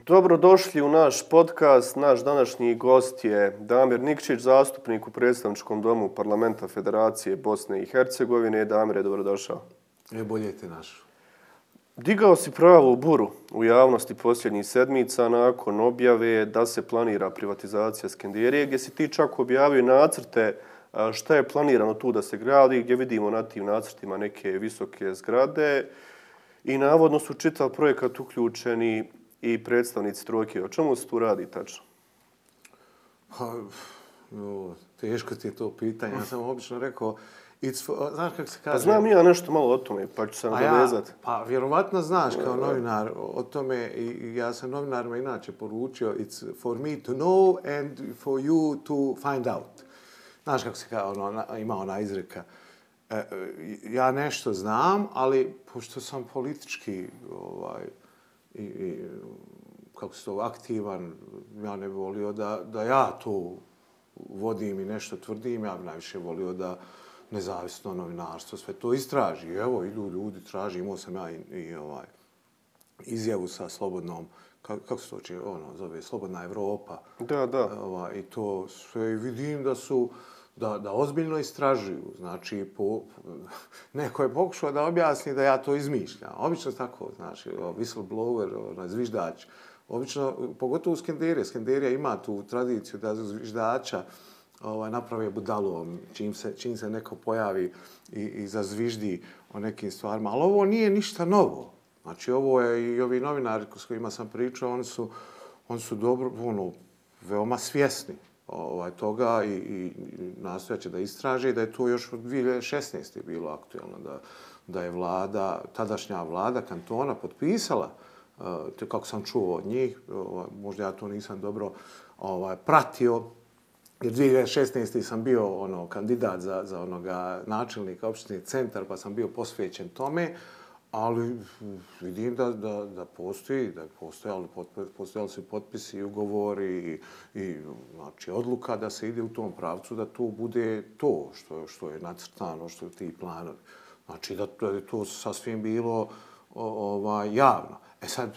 Dobrodošli u naš podcast. Naš današnji gost je Damir Nikšić, zastupnik u predstavničkom domu Parlamenta Federacije Bosne i Hercegovine. Damire, dobrodošao. Bolje te našao. Digao si pravu buru u javnosti posljednjih sedmica nakon objave da se planira privatizacija Skenderije, gdje si ti čak objavio nacrte šta je planirano tu da se gradi, gdje vidimo na tim nacrtima neke visoke zgrade i navodno su čitav projekat uključeni i predstavnici trojke. O čemu se tu radi tačno? Teško ti je to pitanje. Ja sam obično rekao, znaš kako se kaže? Pa znam ja nešto malo o tome, pa ću se nadovezati. Pa vjerovatno znaš kao novinar o tome i ja sam novinarima inače poručio it's for me to know and for you to find out. Znaš kako se kaže, ima ona izreka. Ja nešto znam, ali pošto sam politički kako se to aktivan, ja ne bih volio da ja to vodim i nešto tvrdim, ja bih najviše volio da nezavisno novinarstvo sve to istraži. Evo, idu ljudi, traži, imao sam ja i izjavu sa slobodnom, kako se to zove, Slobodna Evropa. Da. I to sve vidim da ozbiljno istražuju. Znači, neko je pokušao da objasni da ja to izmišljam. Obično tako, znači, whistleblower, zviždač. Obično, pogotovo u Skenderije. Skenderija ima tu tradiciju da zviždača naprave budalom, čim se neko pojavi i zazviždi o nekim stvarima. Ali ovo nije ništa novo. Znači, ovo je i ovi novinari s kojima sam pričao, oni su dobro, veoma svjesni toga i nastojat će da istraže da je to još od 2016. bilo aktuelno, da je tadašnja vlada kantona potpisala, kako sam čuo od njih, možda ja to nisam dobro pratio, jer 2016. sam bio kandidat za onoga načelnika opštine Centar, pa sam bio posvećen tome, ali vidim da postojali su potpisi, ugovori i znači, odluka da se ide u tom pravcu, da to bude to što je nacrtano, što je ti planovi. Znači da je to sasvim bilo javno. Sad,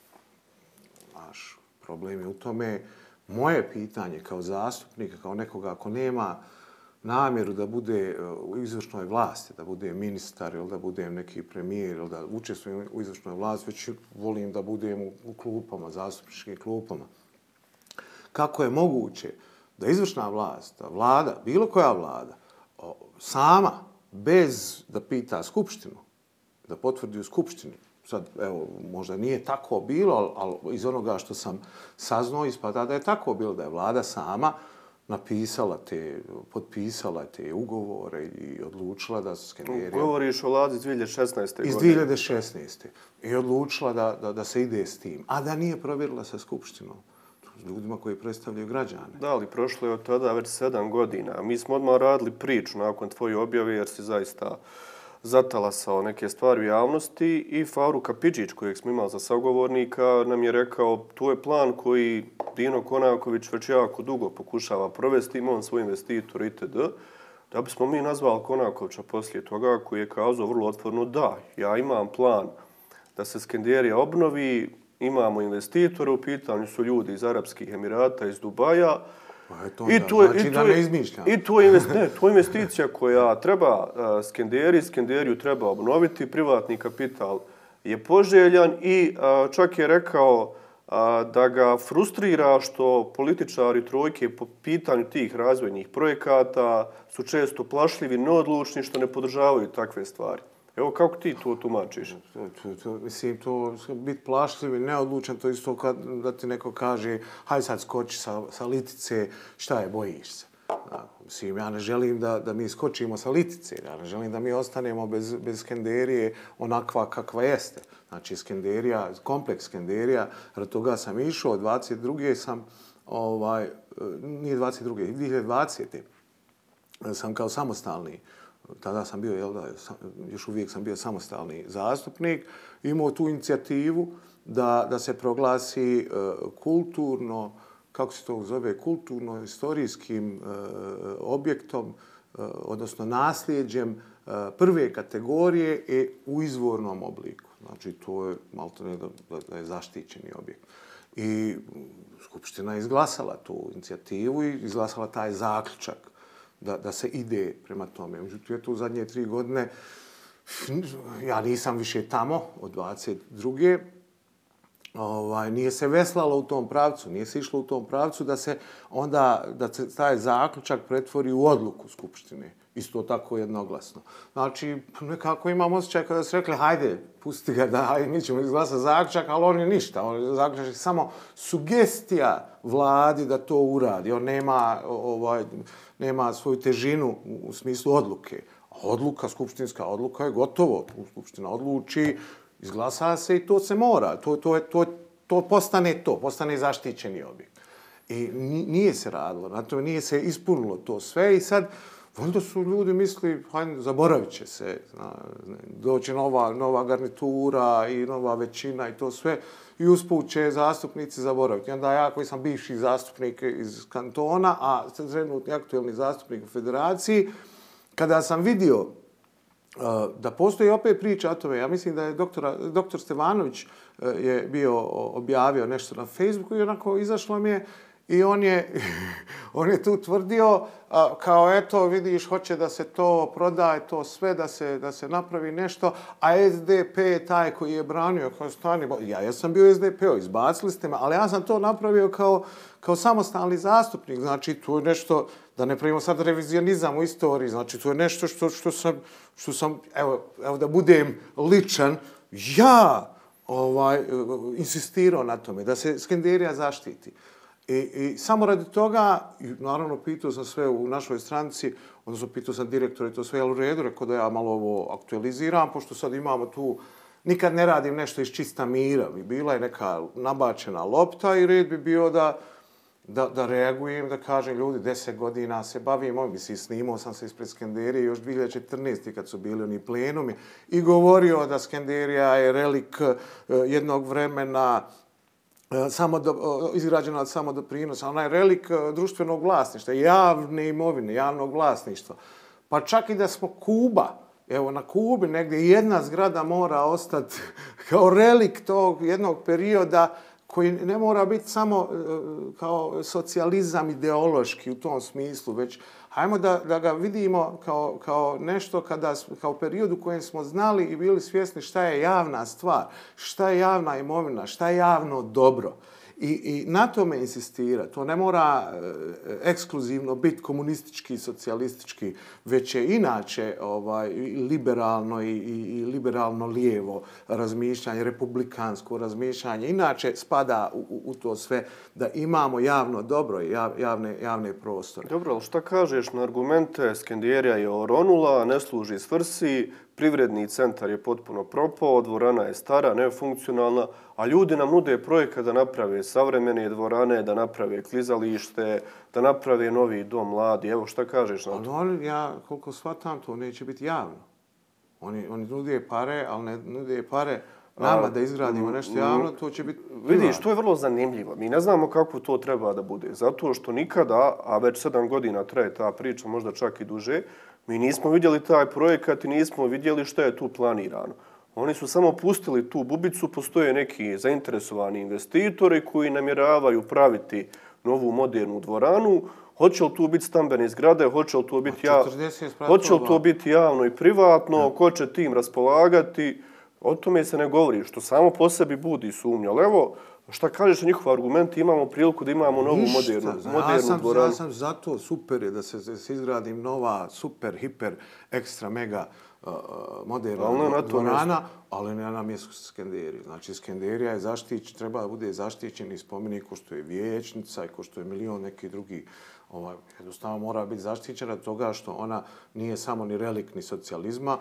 naš problem je u tome, moje pitanje kao zastupnika, kao nekoga ako nema namjeru da bude u izvršnoj vlasti, da bude ministar ili da budem neki premijer ili da učestvujem u izvršnoj vlasti, već volim da budem u klupama, zastupničkim klupama. Kako je moguće da izvršna vlast, vlada, bilo koja vlada, sama, bez da pita skupštinu, da potvrdi u skupštini, sad, evo, možda nije tako bilo, ali iz onoga što sam saznao ispada da je tako bilo, da je vlada sama potpisala te ugovore i odlučila da Skenderija... Govoriš o vladi iz 2016. godine. Iz 2016. I odlučila da se ide s tim, a da nije provjerila sa skupštinom, ljudima koji predstavljaju građane. Da, ali prošlo je od tada već 7 godina. Mi smo odmah radili priču nakon tvoje objave jer si zaista zatalasao neke stvari u javnosti i Faruk Kapidžić, kojeg smo imali za sagovornika, nam je rekao to je plan koji Dino Konaković već jako dugo pokušava provesti, ima on svoj investitor itd. Da bismo mi nazvali Konakovića poslije toga koji je kazao vrlo otvoreno da, ja imam plan da se Skenderija obnovi, imamo investitore, u pitanju su ljudi iz Arapskih Emirata, iz Dubaja. I to je investicija koja treba Skenderiju treba obnoviti, privatni kapital je poželjan i čak je rekao da ga frustrira što političari trojke po pitanju tih razvojnih projekata su često plašljivi, neodlučni, što ne podržavaju takve stvari. Evo, kako ti to tumačiš? Mislim, to biti plašljiv i neodlučan, to isto da ti neko kaže hajde sad skoči sa litice, šta je, bojiš se. Mislim, ja ne želim da mi skočimo sa litice, ja ne želim da mi ostanemo bez Skenderije onakva kakva jeste. Znači, Skenderija, kompleks Skenderija, rad toga sam išao, 22. sam, nije 22. 2020. sam kao samostalni, tada sam bio, još uvijek sam bio samostalni zastupnik, imao tu inicijativu da se proglasi kulturno, kako se to zove, kulturno-istorijskim objektom, odnosno nasljeđem prve kategorije u izvornom obliku. Znači, to je maltene da je zaštićeni objekt. I Skupština je izglasala tu inicijativu i izglasala taj zaključak da se ide prema tome. Međutim, u zadnje 3 godine ja nisam više tamo od 22. Nije se veslalo u tom pravcu, nije se išlo u tom pravcu da se taj zaključak pretvori u odluku Skupštine. Isto tako jednoglasno. Znači, nekako imam osjećaj kada su rekli, hajde, pusti ga da, mi ćemo izglasati zaključak, ali on je ništa. Zaključak je samo sugestija vladi da to uradi. On nema svoju težinu u smislu odluke. Odluka, skupštinska odluka je gotovo. Skupština odluči, izglasa se i to se mora. To postane zaštićeni objekt. I nije se radilo, na tome nije se ispunilo to sve i sad onda su ljudi mislili, hajde, zaboravit će se, doći nova garnitura i nova većina i to sve i usput će zastupnici zaboraviti. I onda ja koji sam bivši zastupnik iz kantona, a trenutni aktuelni zastupnik u federaciji, kada sam vidio da postoji opet priča o tome, ja mislim da je doktor Stevanović je bio objavio nešto na Facebooku i onako izašlo mi je i on je tu tvrdio kao eto vidiš hoće da se to prodaje, to sve da se napravi nešto, a SDP je taj koji je branio kao stani. Ja sam bio SDP-o, izbacili ste me, ali ja sam to napravio kao samostalni zastupnik. Znači to je nešto, da ne pravimo sad revizionizam u istoriji, znači to je nešto što sam evo da budem ličan, ja insistirao na tome da se Skenderija zaštiti. I samo radi toga, naravno pitao sam sve u našoj stranci, odnosno pitao sam direktora i to sve, jel u redu, rekao da ja malo ovo aktualiziram, pošto sad imamo tu, nikad ne radim nešto iz čista mira, bi bila je neka nabačena lopta i red bi bio da reagujem, da kažem ljudi, 10 godina se bavim, snimao sam se ispred Skenderije još 2014. kad su bili oni plenumi i govorio da Skenderija je relik jednog vremena izgrađena od samodoprinosa, ona je relik društvenog vlasništva, javne imovine, javnog vlasništva. Pa čak i da smo Kuba, evo na Kubi negdje jedna zgrada mora ostati kao relik tog jednog perioda koji ne mora biti samo kao socijalizam ideološki u tom smislu, već hajmo da ga vidimo kao nešto kao period u kojem smo znali i bili svjesni šta je javna stvar, šta je javna imovina, šta je javno dobro. I na tome insistira. To ne mora ekskluzivno biti komunistički, socijalistički, već je inače liberalno i liberalno lijevo razmišljanje, republikansko razmišljanje. Inače spada u to sve da imamo javno dobro i javne prostore. Dobro, ali šta kažeš na argumente Skenderija je oronula, ne služi svrsi, privredni centar je potpuno propao, dvorana je stara, nefunkcionalna, a ljudi nam nude projekat da naprave savremene dvorane, da naprave klizalište, da naprave novi dom mladi. Evo šta kažeš na to? Ali ja koliko shvatam, to neće biti javno. Oni nude pare, ali ne nude pare nama da izgradimo nešto javno, to će biti... Vidiš, to je vrlo zanimljivo. Mi ne znamo kako to treba da bude. Zato što nikada, a već 7 godina traje ta priča, možda čak i duže, mi nismo vidjeli taj projekat i nismo vidjeli šta je tu planirano. Oni su samo pustili tu bubicu, postoje neki zainteresovani investitori koji namjeravaju praviti novu modernu dvoranu. Hoće li tu biti stambene zgrade, hoće li to biti javno i privatno, ko će tim raspolagati, o tome se ne govori, što samo po sebi budi sumnju. Ali evo, šta kažeš na njihov argument, imamo priliku da imamo novu modernu dvoranu. Ja sam zato super je da se izgradi nova, super, hiper, ekstra, mega moderna dvorana, ali ne na mjestu Skenderije. Znači, Skenderija je treba da bude zaštićeni spomenik ko što je Vijećnica i ko što je milion neki drugi. Jednostavno mora biti zaštićena toga što ona nije samo ni relik ni socijalizma,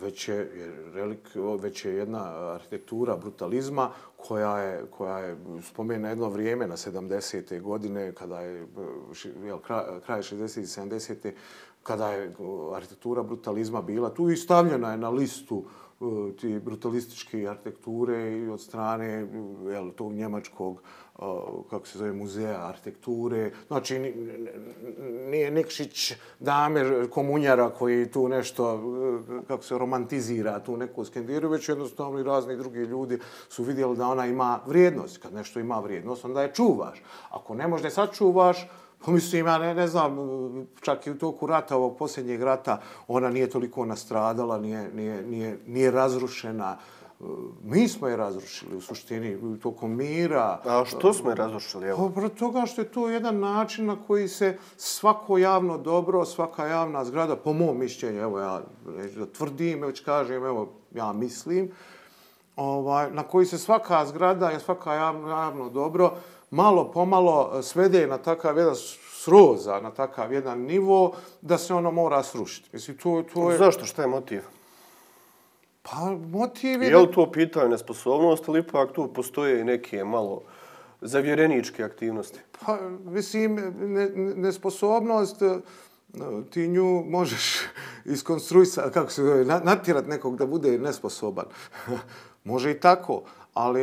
već je jedna arhitektura brutalizma koja je spomena jedno vrijeme na 70. godine, kada je kraj 60. i 70. kada je arhitektura brutalizma bila tu i stavljena je na listu ti brutalističke arhitekture i od strane tog njemačkog kako se zove, muzeja arhitekture. Znači, nije Nikšić Damer komunjara koji tu nešto, kako se romantizira tu neku Skenderiju, već jednostavno i razni drugi ljudi su vidjeli da ona ima vrijednost. Kad nešto ima vrijednost, onda je čuvaš. Ako ne možeš da je sačuvaš, pa mislim, ja ne znam, čak i u toku rata, ovog posljednjeg rata, ona nije toliko nastradala, nije razrušena. Mi smo je razrušili u suštini tokom mira. A što smo je razrušili? Zbog toga što je to jedan način na koji se svako javno dobro, svaka javna zgrada, po mom mišljenju, evo ja neću da tvrdim, već kažem, evo ja mislim, na koji se svaka zgrada i svaka javno dobro malo pomalo svede na takav jedan sroza, na takav jedan nivo, da se ono mora srušiti. Mislim, to je... Zašto? Šta je motiv? Pa motiv je... Je li to pitanje nesposobnost ili ipak tu postoje i neke malo zavjereničke aktivnosti? Pa, mislim, nesposobnost, ti nju možeš iskonstruisati, kako se zove, natjerat nekog da bude nesposoban. Može i tako, ali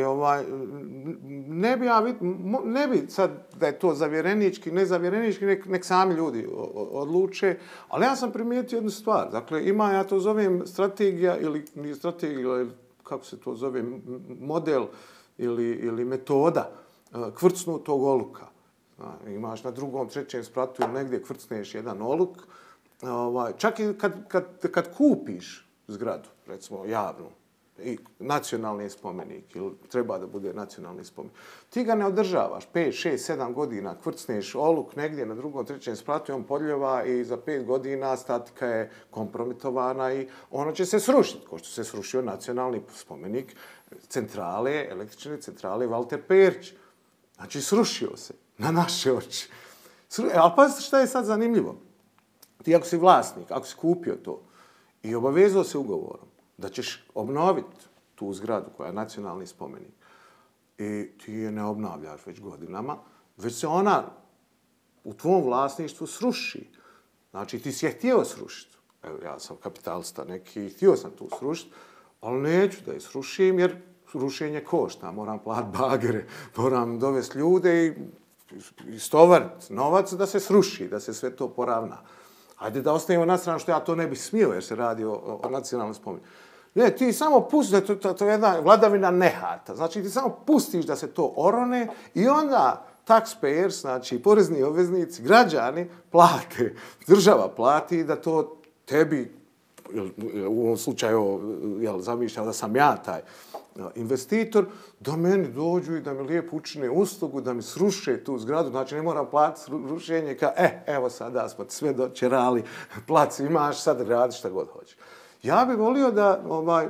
ne bi sad da je to zavjerenički, nezavjerenički, nek sami ljudi odluče, ali ja sam primijetio jednu stvar. Dakle, ima, ja to zovem strategija ili nije strategija, ili kako se to zove, model ili metoda kvrcnutog oluka. Imaš na drugom, trećem spratu ili negdje kvrcneš jedan oluk. Čak i kad kupiš zgradu, recimo javnu, i nacionalni spomenik, ili treba da bude nacionalni spomenik. Ti ga ne održavaš 5, 6, 7 godina, kvrcneš oluk negdje na drugom, trećem spratu i on podljeva i za 5 godina statika je kompromitovana i ono će se srušiti, kao što se srušio nacionalni spomenik centrale, električne centrale Valter Perč. Znači, srušio se na naše oči. Ali pazite šta je sad zanimljivo. Ti ako si vlasnik, ako si kupio to i obavezao se ugovorom da ćeš obnoviti tu zgradu koja je nacionalni spomenik i ti je ne obnavljaš već godinama, već se ona u tvom vlasništvu sruši. Znači, ti si je htio srušiti. Evo, ja sam kapitalista neki i htio sam tu srušiti, ali neću da je srušim jer rušenje košta. Moram platiti bagere, moram dovesti ljude i istovariti novac da se sruši, da se sve to poravna. Ajde da ostavimo na stranu što ja to ne bih smio jer se radi o nacionalnom spomeniku. Ne, ti samo pustiš, to je jedna vladavina nehata. Znači, ti samo pustiš da se to orone i onda taxpayers, znači porezni obveznici, građani plate, država plati da to tebi, u ovom slučaju, zamišljam da sam ja taj investitor, da meni dođu i da mi lijepo učine uslugu, da mi sruše tu zgradu, znači ne moram platiti rušenje, evo sada smo sve dočerali, plac imaš, sad radi šta god hoćeš. Ja bih volio da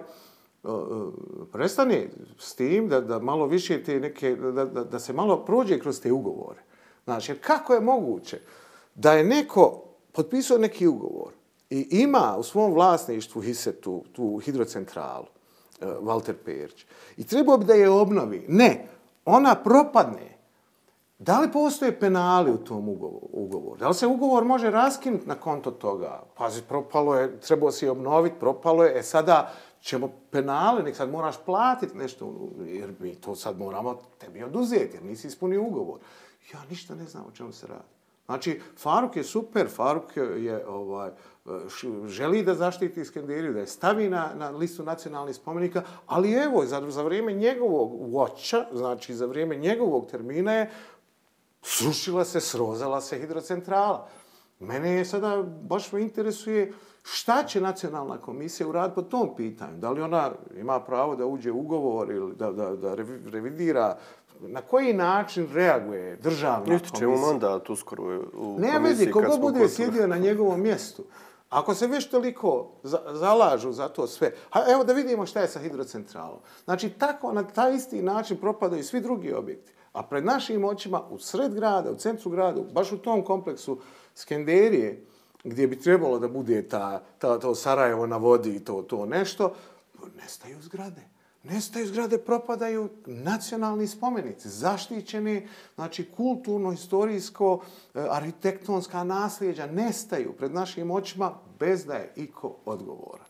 prestane s tim, da malo više te neke, da se malo prođe kroz te ugovore. Znači, jer kako je moguće da je neko potpisao neki ugovor i ima u svom vlasništvu tu hidrocentralu, Valter Perč, i trebao bi da je obnovi. Ne, ona propadne. Da li postoje penali u tom ugovoru? Da li se ugovor može raskinuti na konto toga? Pazi, propalo je, trebao si je obnoviti, propalo je, sada ćemo penale, nek sad moraš platiti nešto, jer mi to sad moramo tebi oduzeti, jer nisi ispunio ugovor. Ja ništa ne znam o čemu se radi. Znači, Faruk je super, Faruk je, želi da zaštiti Skenderiju, da je stavi na listu nacionalnih spomenika, ali evo, za vrijeme njegovog watcha, znači za vrijeme njegovog termina je srušila se, srozala se hidrocentrala. Mene je sada, baš me interesuje šta će nacionalna komisija uraditi po tom pitanju. Da li ona ima pravo da uđe u ugovor ili da revidira, na koji način reaguje državna komisija? Ističemo mandat uskoro u komisiji. Ne vezi, kogo bude sjedio na njegovom mjestu. Ako se već toliko zalažu za to sve, evo da vidimo šta je sa hidrocentralom. Znači, tako na taj isti način propadaju svi drugi objekti. A pred našim očima, u sred grada, u centru grada, baš u tom kompleksu Skenderije, gdje bi trebalo da bude to Sarajevo na vodi i to nešto, nestaju zgrade. Nestaju zgrade, propadaju nacionalni spomenici, zaštićeni, znači kulturno-historijsko, arhitektonska nasljeđa nestaju pred našim očima bez da je iko odgovoran.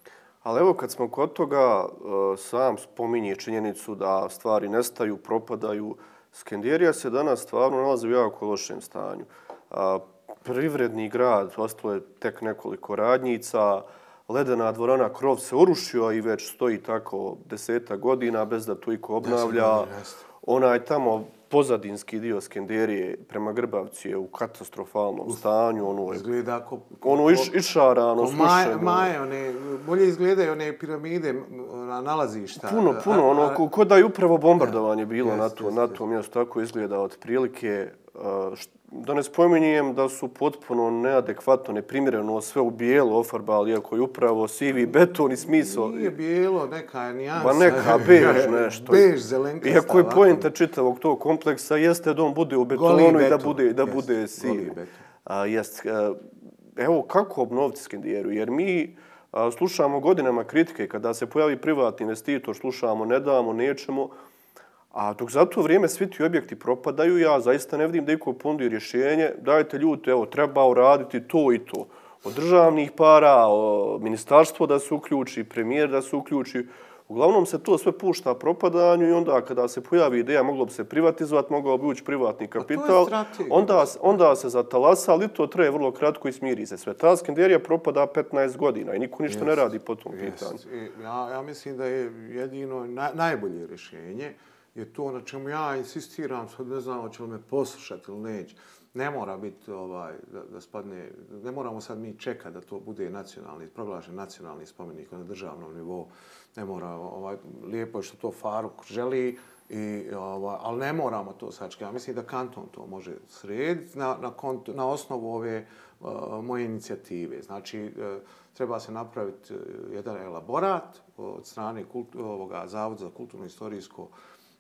Ali evo kad smo kod toga, sam spominje činjenicu da stvari nestaju, propadaju. Skenderija se danas stvarno nalazi u jako lošem stanju. Privredni grad, ostalo je tek nekoliko radnjica, ledena dvorana, krov se urušio i već stoji tako 10 godina bez da to iko obnavlja. Onaj tamo pozadinski dio Skenderije prema Grbavci je u katastrofalnom stanju. Ono išarano, slušeno. Maje, bolje izgledaju one piramide na nalazišta. Puno, ono, ko da je upravo bombardovanje bilo na tom mjestu, tako izgleda otprilike. Da ne spominjem da su potpuno neadekvatno, neprimjereno sve u bijelo ofarbali, iako je upravo sivi beton i smisao. Nije bijelo, neka je nijansa. Ba neka, bež nešto. Bež, zelenkasta. Iako je poenta čitavog tog kompleksa, jeste da on bude u betonu i da bude sivi. Evo kako obnoviti Skenderiju, jer mi slušamo godinama kritike kada se pojavi privatni investitor, slušamo ne damo, nećemo. A dok za to vrijeme svi ti objekti propadaju, ja zaista ne vidim da iko ponudi rješenje. Dajte ljudi, evo, treba uraditi to i to. Od državnih para, ministarstvo da se uključi, premijer da se uključi. Uglavnom se to sve pušta propadanju i onda kada se pojavi ideja moglo bi se privatizovati, mogao bi ući privatni kapital, onda se zatalasa, ali to traje vrlo kratko i smiri se sve. Ta Skenderija propada 15 godina i niko ništa ne radi po tom pitanju. Ja mislim da je jedino najbolje rješenje je to na čemu ja insistiram, sad ne znam hoće li me poslušati ili neće. Ne mora biti da spadne, ne moramo sad mi čekati da to bude proglašen nacionalni spomenik na državnom nivou. Ne mora, lijepo je što to Faruk želi, ali ne moramo to sačekati. Ja mislim da kanton to može srediti na osnovu ove moje inicijative. Znači, treba se napraviti jedan elaborat od strane Zavoda za kulturno-historijsko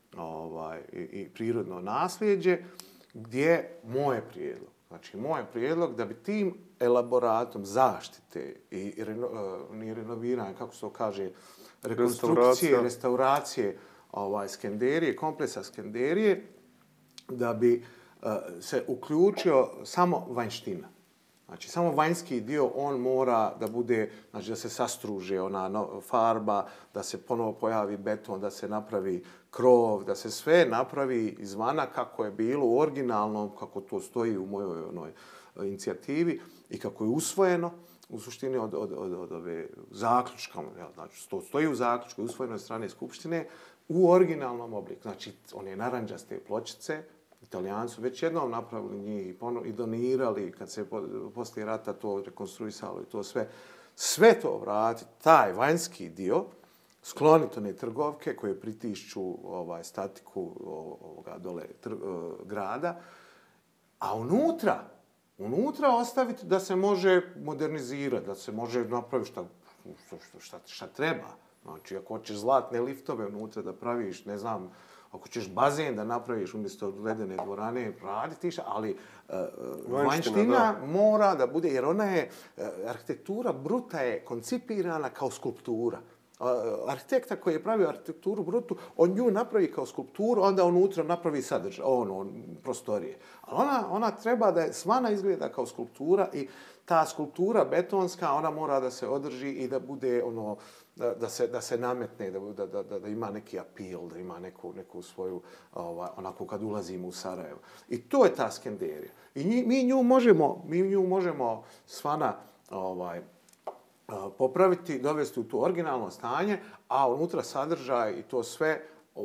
i prirodno nasljeđe, gdje moj prijedlog da bi tim elaboratom zaštite i renoviranja, kako se to kaže, rekonstrukcije, restauracije Skenderije, kompleksa Skenderije, da bi se uključio samo vanjština. Znači, samo vanjski dio on mora da bude, znači da se sastruže ona farba, da se ponovo pojavi beton, da se napravi krov, da se sve napravi izvana kako je bilo u originalnom, kako to stoji u mojoj inicijativi i kako je usvojeno, u suštini od ove zaključka, znači to stoji u zaključku, usvojeno od strane Skupštine, u originalnom obliku. Znači, one naranđaste pločice, Italijani su već jednom napravili njih i donirali kad se poslije rata to rekonstruisalo i to sve. Sve to vratiti, taj vanjski dio, skloniti one trgovke koje pritišću statiku dole grada, a unutra ostaviti da se može modernizirati, da se može napraviti šta treba. Znači, ako hoćeš zlatne liftove unutra da praviš, ne znam, ako ćeš bazen da napraviš umjesto ledene dvorane, raditi, ali vanjština mora da bude, jer ona je, arhitektura bruta je koncipirana kao skulptura. Arhitekta koji je pravio arhitekturu brutu, on nju napravi kao skulpturu, onda unutra napravi sadržaj, prostorije. Ali ona treba da je svana izgleda kao skulptura i ta skulptura betonska, ona mora da se održi i da bude da se nametne, da ima neki apil, da ima neku svoju, onako kad ulazimo u Sarajevo. I to je ta Skenderija. I mi nju možemo svana popraviti, dovesti u to originalno stanje, a unutra sadržaj i to sve,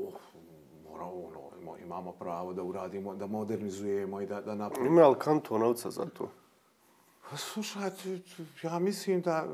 imamo pravo da uradimo, da modernizujemo i da napravimo. Ima li kanton novca za to? Slušajte, ja mislim da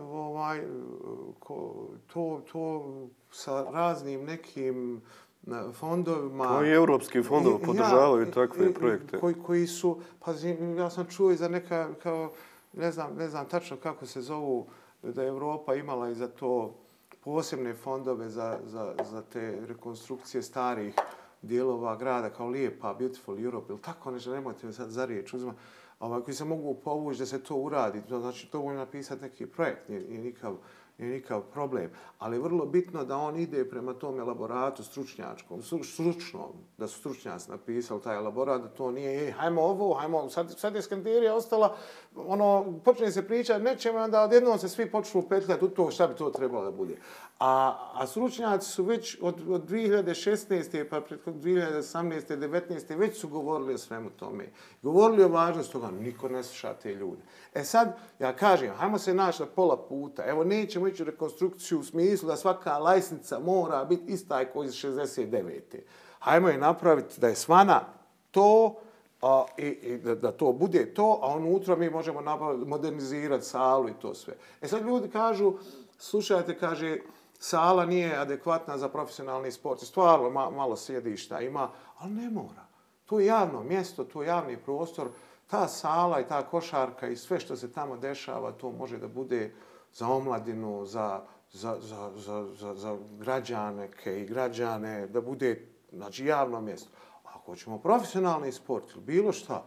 to sa raznim nekim fondovima... Koji evropski fondovi podržavaju takve projekte? Koji su, pa ja sam čuo i za neka, kao, ne znam tačno kako se zovu, da je Europa imala i za to posebne fondove za te rekonstrukcije starih dijelova grada, kao Lijepa, Beautiful Europe, ili tako nešto, nemojte me sad za riječ uzmati, koji se mogu povući da se to uradi. Znači, to može napisati neki projekt, nije nije nikakav problem. Ali je vrlo bitno da on ide prema tom elaboratu stručnjačkom, stručnom, da su stručnjaci napisali taj elaborat, da to nije, hajmo ovo, hajmo, sad je Skanderija ostala, počne se pričati nečemu, onda odjednom se svi počnu petljati u to šta bi to trebalo da bude. A stručnjaci su već od 2016. pa preko 2018. 2019. već su govorili o svemu tome. Govorili o važnosti toga, niko ne sluša te ljude. Sad, ja kažem, hajmo se naći na pola puta. Evo, nećemo ići u rekonstrukciju u smislu da svaka lajsnica mora biti ista kao iz 69. Hajmo je napraviti da je svana to, i da to bude to, a unutra mi možemo modernizirati salu i to sve. Sad ljudi kažu, slušajte, kaže, sala nije adekvatna za profesionalni sport. Stvarno, malo sjedišta ima, ali ne mora. To je javno mjesto, to je javni prostor. Ta sala i ta košarka i sve što se tamo dešava, to može da bude za omladinu, za građanke i građane, da bude znači, javno mjesto. Ako hoćemo profesionalni sport ili bilo šta,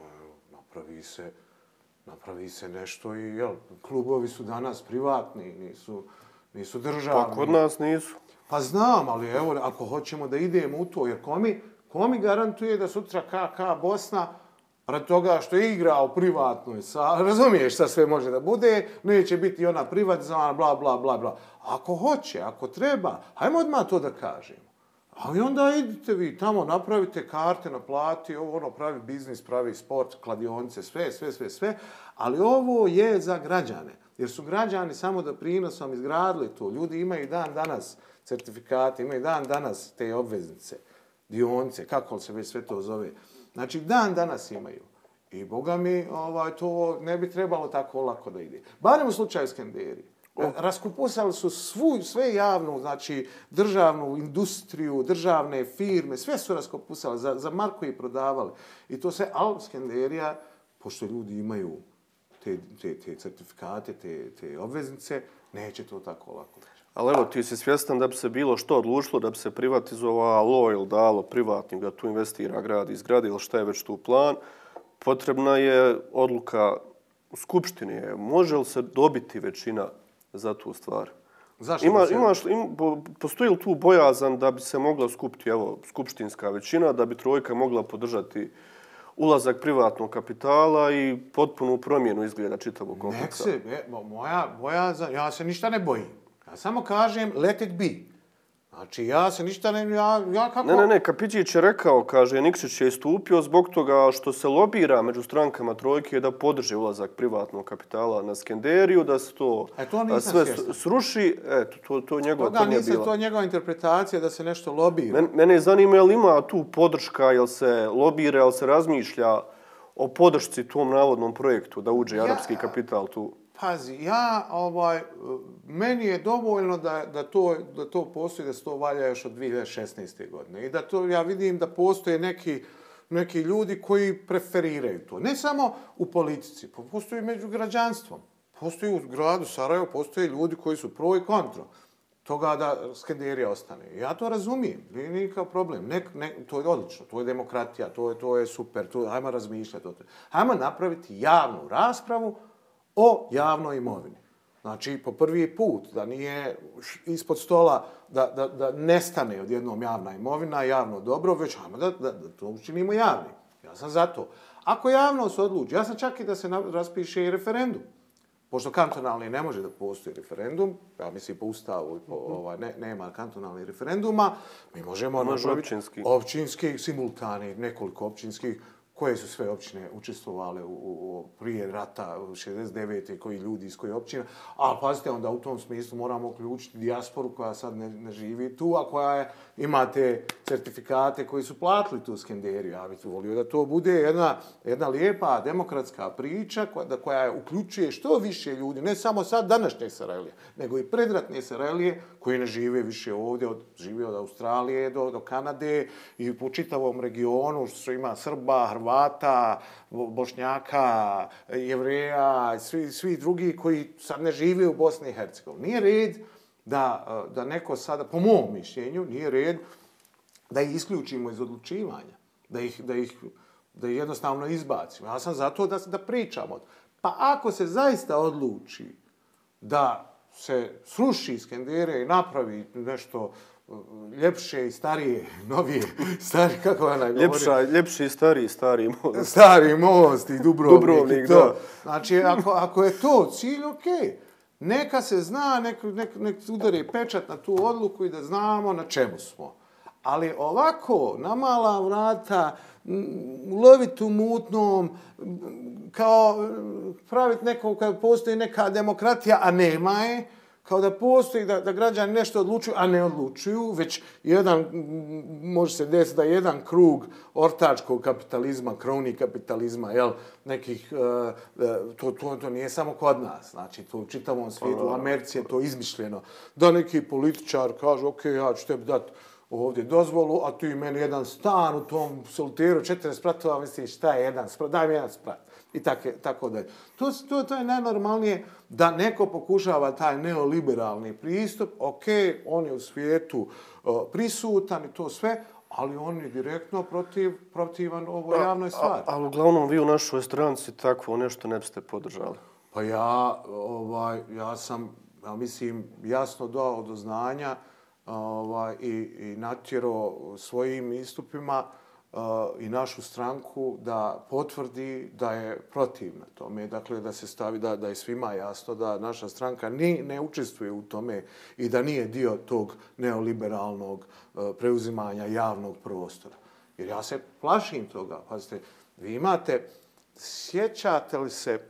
napravi se nešto i klubovi su danas privatni, nisu državni. Pa kod nas nisu. Pa znam, ali evo, ako hoćemo da idemo u to, jer ko mi garantuje da sutra KK Bosna, radi toga što je igra u privatnoj sali, razumiješ šta sve može da bude, neće biti ona privatizovana, bla, bla, bla, bla. Ako hoće, ako treba, hajmo odmah to da kažemo. Ali onda idite vi tamo, napravite karte, naplati, pravi biznis, pravi sport, kladionice, sve. Ali ovo je za građane. Jer su građani samo da prinosom izgradili to. Ljudi imaju dan danas certifikate, imaju dan danas te obveznice, dionice, kako se već sve to zove. Znači, dan danas imaju. I, boga mi, to ne bi trebalo tako lako da ide. Barem u slučaju Skanderije. Raskupusali su sve javnu, znači državnu industriju, državne firme, sve su raskupusali, za marku i prodavali. I to sve, ali Skanderija, pošto ljudi imaju te certifikate, te obveznice, neće to tako lako. Ali evo, ti si svjestan da bi se bilo što odlučilo, da bi se privatizovalo ili dalo privatnim da tu investira, grad izgradi ili šta je već tu plan, potrebna je odluka u Skupštini. Može li se dobiti većina za tu stvar? Zašto? Postoji li tu bojazan da bi se mogla skupiti skupštinska većina, da bi trojka mogla podržati ulazak privatnog kapitala i potpunu promjenu izgleda čitavog kompleksa? Moja bojazan, ja se ništa ne bojim. Ja samo kažem let it be. Znači, ja se ništa ne... Ne, Kapičić je rekao, kaže, Nikšić je istupio zbog toga što se lobira među strankama trojke da podrže ulazak privatnog kapitala na Skanderiju, da se to sve sruši. Eto, to je njegova tvrdnja bila. To je njegova interpretacija da se nešto lobira. Mene zanima je li ima tu podrška, jel se lobira, jel se razmišlja o podršci tom navodnom projektu da uđe arapski kapital tu. Pazi, meni je dovoljno da to postoji, da se to valja još od 2016. godine. I da to, ja vidim da postoje neki ljudi koji preferiraju to. Ne samo u politici, postoji među građanstvom. Postoji u gradu Sarajevo, postoje ljudi koji su pro i kontra toga da Skanderija ostane. Ja to razumijem, nije nikakav problem. To je odlično, to je demokratija, to je super, hajmo razmišljati o tome. Hajmo napraviti javnu raspravu o javnoj imovini. Znači, po prvi put, da nije ispod stola, da nestane odjednom javna imovina, javno dobro, već hajmo da to učinimo javnim. Ja sam za to. Ako javnost odluči, ja sam čak i da se raspiše i referendum. Pošto kantonalni ne može da postoji referendum, ja mislim po ustavu nema kantonalnih referenduma, mi možemo općinski, simultani, nekoliko općinskih, koje su sve općine učestvovale prije rata 69. koji ljudi iz koje općina. Ali pazite, onda u tom smislu moramo uključiti dijasporu koja sad ne živi tu, a koja ima te certifikate koji su platili tu Skanderiju. Ja bih volio da to bude jedna lijepa demokratska priča koja uključuje što više ljudi, ne samo sad današnje Sarajlije, nego i predratne Sarajlije koji ne žive više ovdje, žive od Australije do Kanade i po čitavom regionu što ima Srba, Hrvata, Bošnjaka, Jevreja, svi drugi koji sad ne žive u Bosni i Hercegovini. Nije red da neko sada, po mom mišljenju, nije red da ih isključimo iz odlučivanja, da ih jednostavno izbacimo. Ja sam za to da pričamo. Pa ako se zaista odluči da se sruši Skendere i napravi nešto ljepše i starije, novije, starije, kako ona govori? Ljepši i stari most. Stari most i Dubrovnik i to. Da. Znači, ako je to cilj, okej. Neka se zna, nek udari pečat na tu odluku i da znamo na čemu smo. Ali ovako, na mala vrata, loviti u mutnom, kao praviti neko, kad postoji neka demokratija, a nema je, kao da postoji da građani nešto odlučuju, a ne odlučuju, već može se desiti da jedan krug ortačkog kapitalizma, kroni kapitalizma, nekih, to nije samo kod nas, znači to u čitavom svijetu, u Americi je to izmišljeno, da neki političar kaže, ok, ja ću tebi dati ovdje dozvolu, a tu i meni jedan stan u tom soliteru, 40 spratova, misliš šta je jedan sprat, daj mi jedan sprat. I tako dalje. To je najnormalnije da neko pokušava taj neoliberalni pristup, ok, on je u svijetu prisutan i to sve, ali on je direktno protivan ovoj javnoj stvari. Ali uglavnom vi u našoj stranci takvo nešto ne biste podržali. Pa ja sam, mislim, jasno dao do znanja i natjerao svojim istupima i našu stranku da potvrdi da je protivna tome. Dakle, da se stavi, da je svima jasno da naša stranka ne učestvuje u tome i da nije dio tog neoliberalnog preuzimanja javnog prostora. Jer ja se plašim toga. Pazite, vi imate, sjećate li se,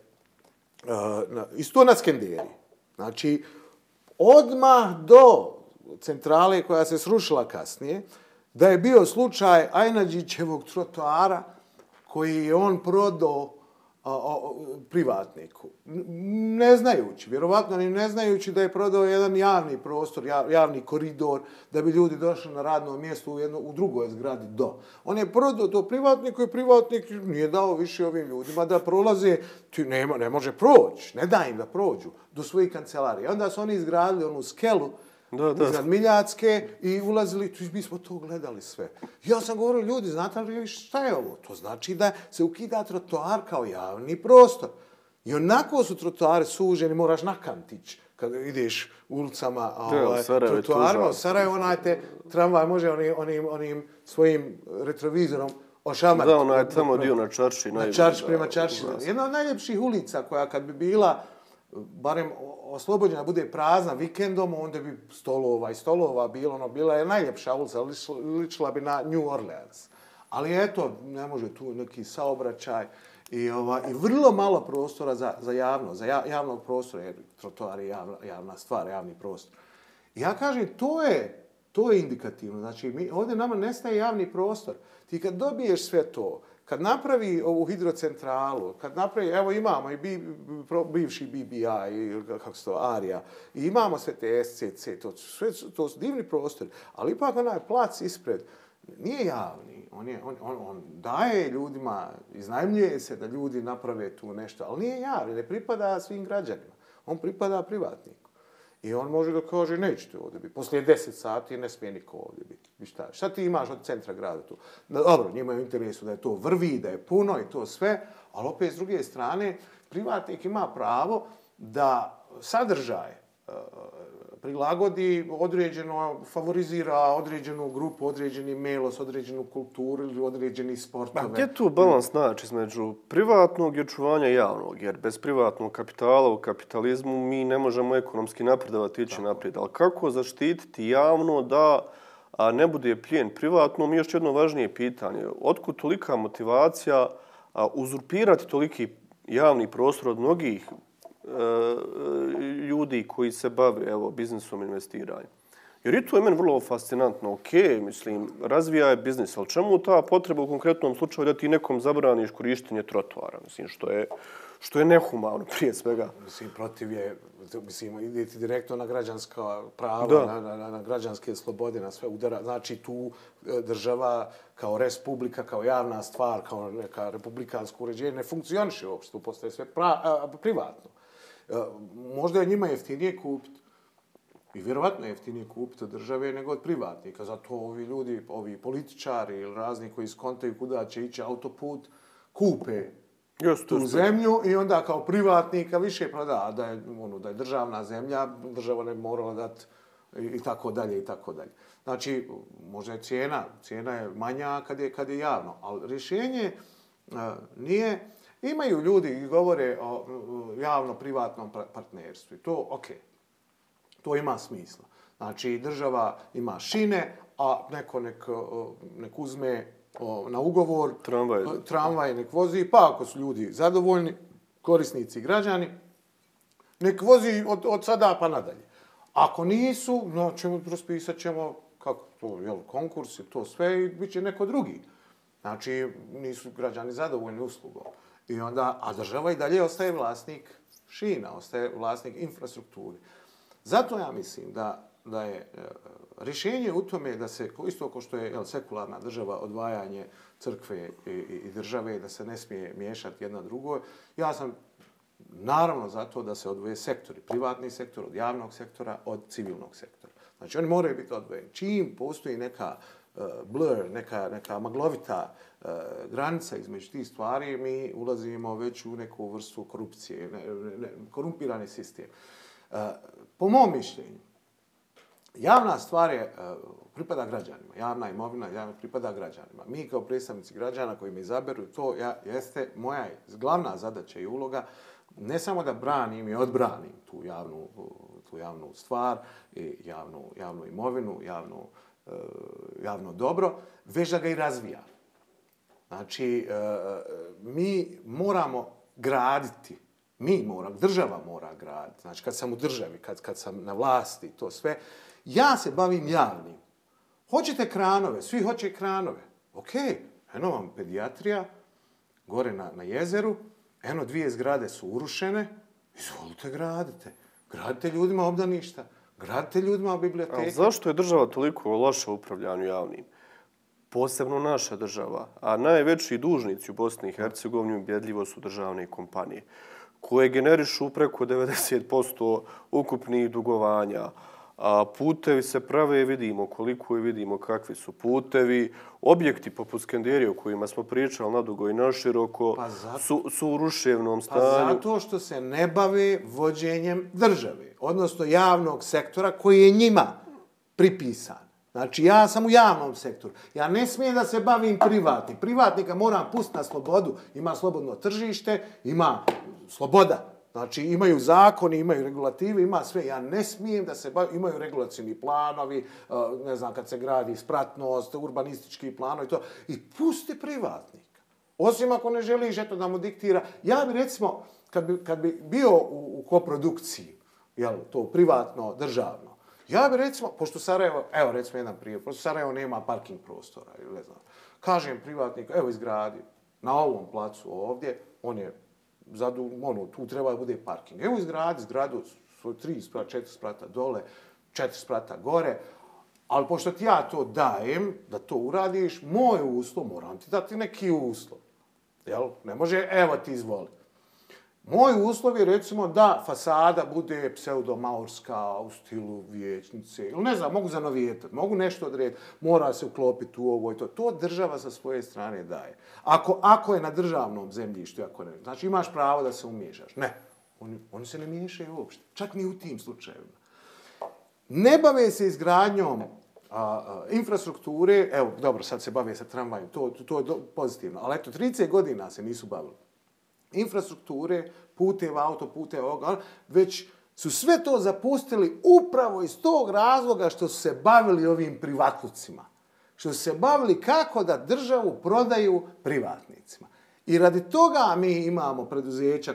isto na Skenderi, znači, odmah do centrale koja se srušila kasnije, da je bio slučaj Ajnađićevog trotoara koji je on prodao privatniku. Ne znajući, vjerovatno ne znajući da je prodao jedan javni prostor, javni koridor, da bi ljudi došli na radno mjesto u drugoj zgradi do. On je prodao to privatniku i privatnik nije dao više ovim ljudima da prolaze, ne može proći, ne da im da prođu do svojih kancelarija. Onda su oni izgradili onu skelu iznad Miljacke i ulazili, mi smo to gledali sve. Ja sam govorio, ljudi, znate li šta je ovo? To znači da se ukida trotoar kao javni prostor. I onako su trotoari suženi, moraš na kantić kad ideš ulicama trotoarima. U Sarajevo, tramvaj može onim svojim retrovizorom ošamati. Da, onaj tamo dio na Čarši. Na Čarši, prema Čarši. Jedna od najljepših ulica koja kad bi bila barem oslobođena bude prazna vikendom, onda bi stolova bilo, bila je najljepša ulica, ličila bi na New Orleans. Ali eto, ne može tu neki saobraćaj i vrlo malo prostora za javnog prostora, jer trotoar je javna stvar, javni prostor. I ja kažem, to je indikativno. Znači, ovdje nama nestaje javni prostor. Ti kad dobiješ sve to, kad napravi ovu hidrocentralu, kad napravi, evo imamo i bivši BBI, kako se to, Arija, i imamo sve te SCC, to su divni prostori, ali ipak onaj plac ispred nije javni, on daje ljudima, iznajmljuje se da ljudi naprave tu nešto, ali nije javni, ne pripada svim građanima, on pripada privatniku. I on može da kaže, nećete ovdje biti. Poslije 10 sati ne smije niko ovdje biti. Šta ti imaš od centra grada tu? Dobro, njima je u interesu da je to vrvi, da je puno i to sve, ali opet s druge strane, privatnik ima pravo da sadržaj prilagodi određeno, favorizira određenu grupu, određeni melos, određenu kulturu ili određeni sportove. A gdje tu balans naći između privatnog i očuvanja javnog? Jer bez privatnog kapitala u kapitalizmu mi ne možemo ekonomski napredovati, ići naprijed. Ali kako zaštititi javno da ne bude plijen privatnom? I još jedno važnije pitanje. Otkud tolika motivacija uzurpirati toliki javni prostor od mnogih ljudi koji se bave biznisom investiranja. Jer i to je meni vrlo fascinantno. Ok, mislim, razvija je biznis, ali čemu ta potreba u konkretnom slučaju da ti nekom zabraniš korištenje trotoara? Mislim, što je nehumano prije svega. Mislim, protiv je, idete direktno na građanska prava, na građanske slobode, na sve udara. Znači, tu država kao respublika, kao javna stvar, kao neka republikansko uređenje ne funkcioniše uopšte, tu postaje sve privatno. Možda je njima jeftinije kupiti. I vjerovatno je jeftinije kupiti od države nego od privatnika. Zato ovi ljudi, ovi političari ili razni koji skontaju kuda će ići autoput, kupe tu zemlju i onda kao privatnika više proda, a da je državna zemlja, država ne bi morala dati i tako dalje, i tako dalje. Znači, možda je cijena je manja kad je javno, ali rješenje nije. Imaju ljudi i govore o javno-privatnom partnerstvu. To, okej, to ima smisla. Znači, država ima šine, a neko nek uzme na ugovor tramvaj nek vozi, pa ako su ljudi zadovoljni, korisnici i građani, nek vozi od sada pa nadalje. Ako nisu, raspisat ćemo konkurs i to sve i bit će neko drugi. Znači, nisu građani zadovoljni uslugom. I onda, a država i dalje ostaje vlasnik šina, ostaje vlasnik infrastrukture. Zato ja mislim da je rješenje u tome da se, isto kao što je sekularna država, odvajanje crkve i države, da se ne smije miješati jedna drugoj. Ja sam naravno za to da se odvoje sektori, privatni sektor od javnog sektora, od civilnog sektora. Znači oni moraju biti odvojeni. Čim postoji neka blur, neka maglovita granica između tih stvari, mi ulazimo već u neku vrstu korupcije, korumpirani sistem. Po mom mišljenju, javna stvar pripada građanima, javna imovina pripada građanima. Mi kao predstavnici građana koji me izaberu, to jeste moja glavna zadaća i uloga, ne samo da branim i odbranim tu javnu stvar, javnu imovinu, javno dobro, već da ga i razvijam. Znači, mi moramo graditi, država mora graditi. Znači, kad sam u državi, kad sam na vlasti, to sve, ja se bavim javnim. Hoćete kranove, svi hoće kranove. Okej, eno vam pedijatrija, gore na jezeru, eno 2 zgrade su urušene, izvolite gradite. Gradite ljudima obdaništa, gradite ljudima biblioteke. A zašto je država toliko loša u upravljanju javnim? Posebno naša država, a najveći dužnici u Bosni i Hercegovini ubjedljivo su državne kompanije, koje generišu preko 90% ukupnih dugovanja. A putevi se prave, vidimo koliko i vidimo kakvi su putevi. Objekti poput Skenderije o kojima smo pričali nadugo i naširoko su u ruševnom stanju. Pa zato što se ne bave vođenjem države, odnosno javnog sektora koji je njima pripisan. Znači, ja sam u javnom sektoru. Ja ne smijem da se bavim privatnim. Privatnika moram pustiti na slobodu. Ima slobodno tržište, ima sloboda. Znači, imaju zakoni, imaju regulative, ima sve. Ja ne smijem da se bavim. Imaju regulacijni planovi, ne znam, kad se gradi spratnost, urbanistički planovi i to. I pusti privatnika. Osim ako ne želiš, eto, da mu diktira. Ja bi, recimo, kad bi bio u koprodukciji, to privatno, državno, ja bi recimo, pošto Sarajevo, evo recimo jedan primjer, pošto Sarajevo nema parking prostora, ili ne znam, kažem privatniku, evo izgradi na ovom placu ovdje, on je tu treba da bude parking. Evo izgradi 3 sprata, 4 sprata dole, 4 sprata gore, ali pošto ti ja to dajem, da to uradiš, moj uslov, moram ti dati neki uslov. Jel? Ne može, evo ti izvoli. Moj uslov je recimo da fasada bude pseudomaurska u stilu vijećnice. Ili ne znam, mogu zanovijetati, mogu nešto odrediti, mora se uklopiti u ovo i to. To država sa svoje strane daje. Ako je na državnom zemljištu, ako ne, znači imaš pravo da se umiješaš. Ne, oni se ne miješaju uopšte, čak ni u tim slučajevima. Ne bave se izgradnjom infrastrukture, evo, dobro, sad se bave sa tramvajem, to je pozitivno, ali eto, 30 godina se nisu bavili. Infrastrukture, puteva, autoputeva, već su sve to zapustili upravo iz tog razloga što su se bavili ovim privatlucima. Što su se bavili kako da državu prodaju privatnicima. I radi toga mi imamo preduzeća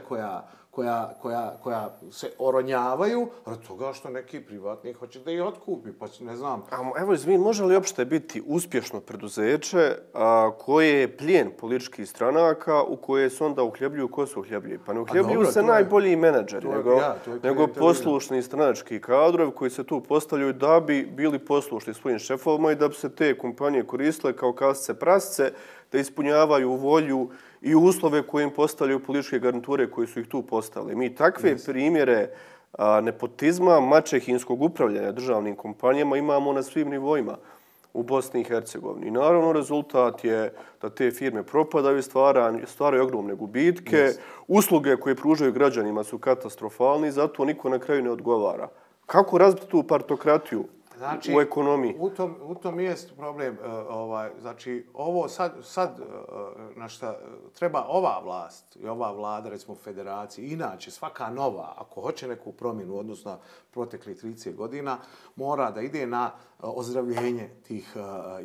koja se oronjavaju, radi toga što neki privatnik hoće da ih otkupi, pa ne znam. Evo, izvin, može li uopšte biti uspješno preduzeće koje je plijen političkih stranaka u koje se onda uhljebljuju, ko se uhljebljuju? Pa ne uhljebljuju se najbolji menadžeri, nego poslušni stranački kadrovi koji se tu postavljaju da bi bili poslušni svojim šefovima i da bi se te kompanije koristile kao kasice prasice, da ispunjavaju volju i uslove koje im postavljaju političke garniture koji su ih tu postavili. Mi takve primjere nepotizma, maćehinskog upravljanja državnim kompanijama imamo na svim nivoima. u Bosni i Hercegovini. Naravno, rezultat je da te firme propadaju, stvaraju ogromne gubitke, usluge koje pružaju građanima su katastrofalni, zato niko na kraju ne odgovara. Kako razbiti tu partokratiju u ekonomiji? U tom jest problem. Znači, ovo sad na šta treba ova vlast i ova vlada, recimo federaciji, inače svaka nova, ako hoće neku promjenu, odnosno na proteklih 30 godina, mora da ide na ozdravljenje tih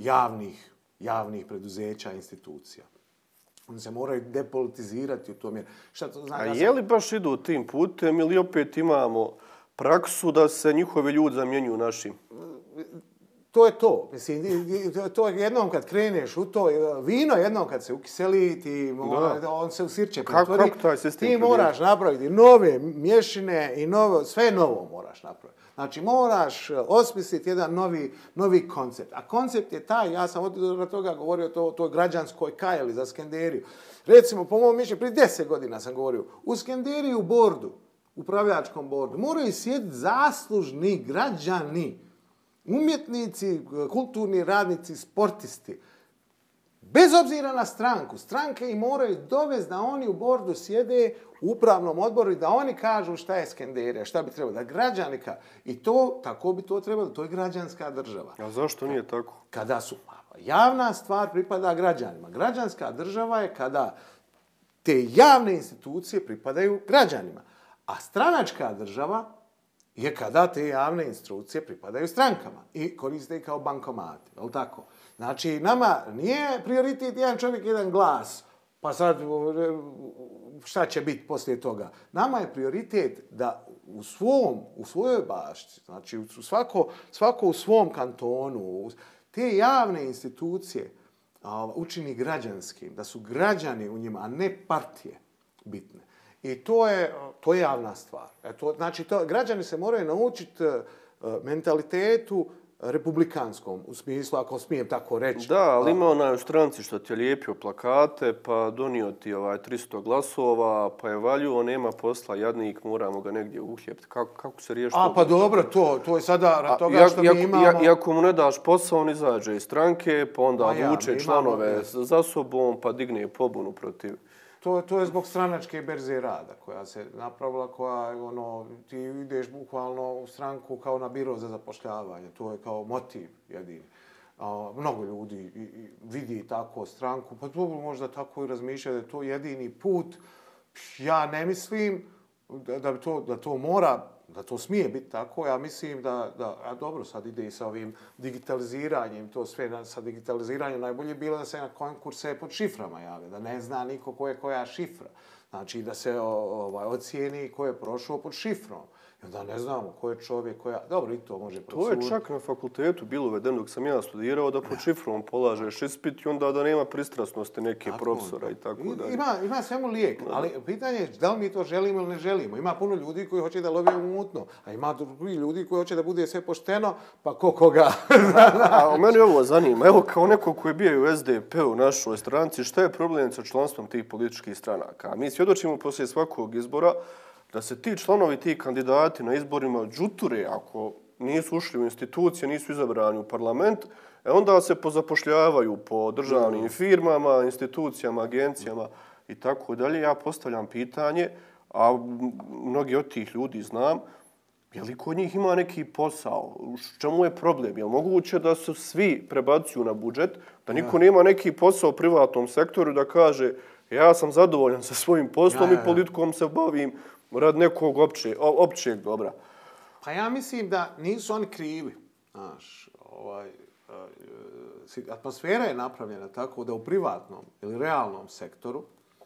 javnih preduzeća, institucija. Oni se moraju depolitizirati u tom mjeru. A je li baš idu tim putem ili opet imamo praksu da se njihovi ljudi zamjenjuju našim? To je to. Mislim, to je jednom kad kreneš u to, vino jednom kad se ukiseli, on se u sirće pretvori. Kako taj sistem ti moraš napraviti nove mješine i sve novo moraš napraviti. Znači, moraš osmisliti jedan novi koncept. A koncept je taj, ja sam od toga govorio, to je građanskoj kajeli za Skenderiju. Recimo, po mom mišljenju, prije 10 godina sam govorio, u Skenderiju bordu, upravljačkom bordu, moraju sjediti zaslužni građani, umjetnici, kulturni radnici, sportisti. Bez obzira na stranku. Stranke i moraju dovesti da oni u bordu sjede u upravnom odboru i da oni kažu šta je Skenderija, šta bi trebalo. Da građani kažu. I to, tako bi to trebalo. To je građanska država. A zašto nije tako? Kada su javna stvar pripada građanima. Građanska država je kada te javne institucije pripadaju građanima. A stranačka država je kada te javne institucije pripadaju strankama i koriste ih kao bankomati. Je li tako? Znači, nama nije prioritet jedan čovjek, jedan glas, pa sad šta će biti poslije toga. Nama je prioritet da u svojoj bašti, znači svako u svom kantonu, te javne institucije učini građanskim, da su građani u njima, a ne partije bitne. I to je javna stvar. Znači, građani se moraju naučiti mentalitetu republikanskom, u smislu, ako smijem tako reći. Da, ali ima onaj u stranci što ti je lijepio plakate, pa donio ti 300 glasova, pa je valjuo, nema posla, jadnik, moramo ga negdje uhljebiti. Kako se riješi? Pa dobro, to je sada rad toga što mi imamo... Iako mu ne daš posao, on izađe iz stranke, pa onda vuče članove za sobom, pa digne pobunu protiv... To je zbog stranačke berze rada koja se napravila, koja ti ideš bukvalno u stranku kao na biro za zapošljavanje. To je kao motiv jedini. Mnogo ljudi vidi tako stranku, pa to možda tako i razmišlja da je to jedini put. Ja ne mislim da to mora, da to smije biti tako. Ja mislim a dobro, sad ide i sa ovim digitaliziranjem, to sve sa digitaliziranjem najbolje bilo da se na konkurse pod šiframa jave, da ne zna niko ko je koja šifra. Znači da se ocijeni ko je prošao pod šifrom. I onda ne znamo ko je čovjek, dobro, i to može procuriti. To je čak na fakultetu bilo uvedeno dok sam ja studirao da pod šifrom polažeš ispit i onda da nema pristrasnosti neke profesora i tako dalje. Ima svemu lijek, ali pitanje je da li mi to želimo ili ne želimo. Ima puno ljudi koji hoće da love mutno, a ima drugi ljudi koji hoće da bude sve pošteno, pa koga. A mene ovo zanima. Evo kao neko koji je bio u SDP-u u našoj stranci, šta je problem sa članstvom tih političkih stranaka? Mi svjedočimo poslije svakog izbora da se ti članovi, ti kandidati na izborima džuture, ako nisu ušli u institucije, nisu izabrani u parlament, onda se pozapošljavaju po državnim firmama, institucijama, agencijama i tako dalje. Ja postavljam pitanje, a mnogi od tih ljudi znam, je li kod njih ima neki posao? U čemu je problem? Je li moguće da se svi prebacuju na budžet, da niko nema neki posao u privatnom sektoru da kaže ja sam zadovoljan sa svojim poslom i politikom se bavim rad nekog općeg dobra? Pa ja mislim da nisu oni krivi. Atmosfera je napravljena tako da u privatnom ili realnom sektoru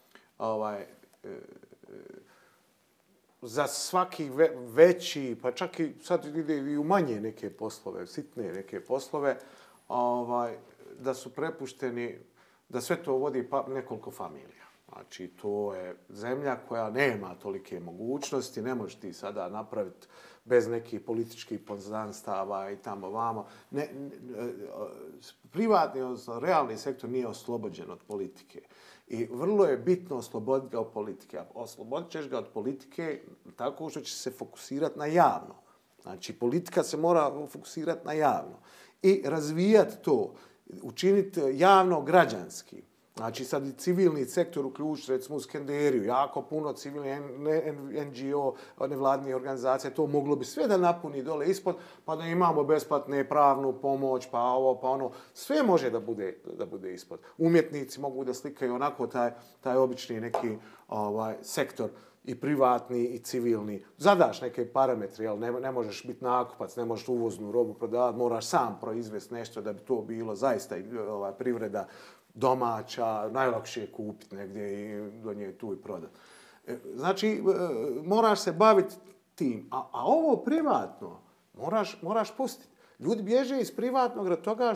za svaki veći, pa čak i sad ide i u manje neke poslove, sitne neke poslove, da su prepušteni, da sve to vodi nekoliko familija. Znači, to je zemlja koja nema tolike mogućnosti, ne možeš ti sada napraviti bez nekih političkih poznanstava i tamo vamo. Privatni, odnosno realni sektor nije oslobođen od politike. I vrlo je bitno osloboditi ga od politike. Oslobodit ćeš ga od politike tako što će se fokusirati na javno. Znači, politika se mora fokusirati na javno. i razvijati to, učiniti javno građanski. Znači sad i civilni sektor uključiti, recimo u Skenderiju, jako puno civilnih NGO, nevladnih organizacija, to moglo bi sve da napuni dole ispod, pa da imamo besplatne pravnu pomoć, pa ovo, pa ono, sve može da bude ispod. Umjetnici mogu da slikaju onako taj obični neki sektor, i privatni i civilni. Zadaš neke parametre, jel? Ne možeš biti nakupac, ne možeš uvoznu robu prodavati, moraš sam proizvesti nešto da bi to bilo zaista privreda domaća, najlakše je kupiti negdje i donijeti tu i prodati. Znači, moraš se baviti tim. A ovo privatno moraš pustiti. Ljudi bježe iz privatnog radi toga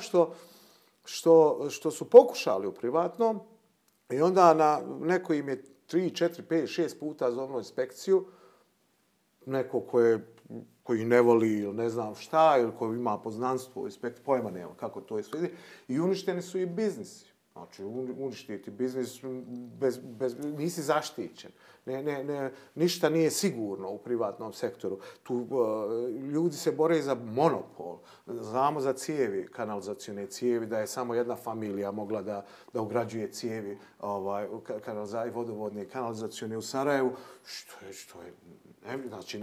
što su pokušali u privatnom i onda neko im je 3, 4, 5, 6 puta zovno inspekciju, neko koji ne voli ili ne znam šta, ili koji ima poznanstvo u inspekciji, pojma nema kako to izgleda, i uništeni su i biznisi. Znači, uništiti biznis, nisi zaštićen. Ništa nije sigurno u privatnom sektoru. Tu ljudi se bore za monopol. Znamo za cijevi, kanalizacione cijevi, da je samo jedna familija mogla da ugrađuje cijevi i vodovodne kanalizacione u Sarajevu. Što je, znači,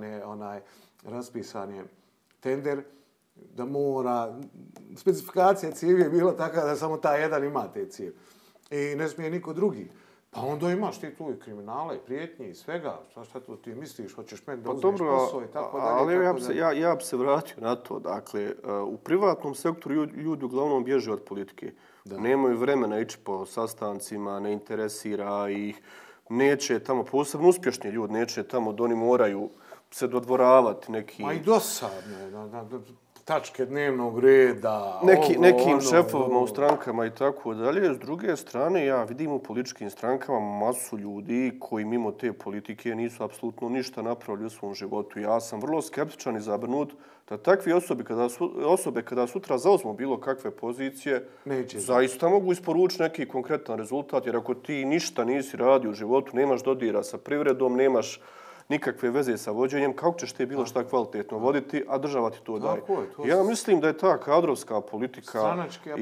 raspisan je tender da mora, specifikacija cijevi je bila takva da samo taj jedan ima te cijevi. I ne smije niko drugi. Pa onda imaš ti tu i kriminala i prijetnji i svega. Šta tu ti misliš, hoćeš meni da uzmeš posao i tako dalje. Ali ja bi se vratio na to. Dakle, u privatnom sektoru ljudi uglavnom bježe od politike. Da. Nemaju vremena ići po sastancima, ne interesira ih. Neće tamo, posebno uspješni ljudi, neće tamo da oni moraju se dodvoravati neki... Ma i dosadno, tačke dnevnog reda, nekim šefovima u strankama i tako dalje. S druge strane, ja vidim u političkim strankama masu ljudi koji mimo te politike nisu apsolutno ništa napravili u svom životu. Ja sam vrlo skeptičan i zabrinut da takvi osobe kada sutra zauzmu bilo kakve pozicije, zaista mogu isporučiti neki konkretan rezultat, jer ako ti ništa nisi radio u životu, nemaš dodira sa privredom, nemaš nikakve veze sa vođenjem, kako ćeš te bilo šta kvalitetno voditi, a država ti to daje. Ja mislim da je ta kadrovska politika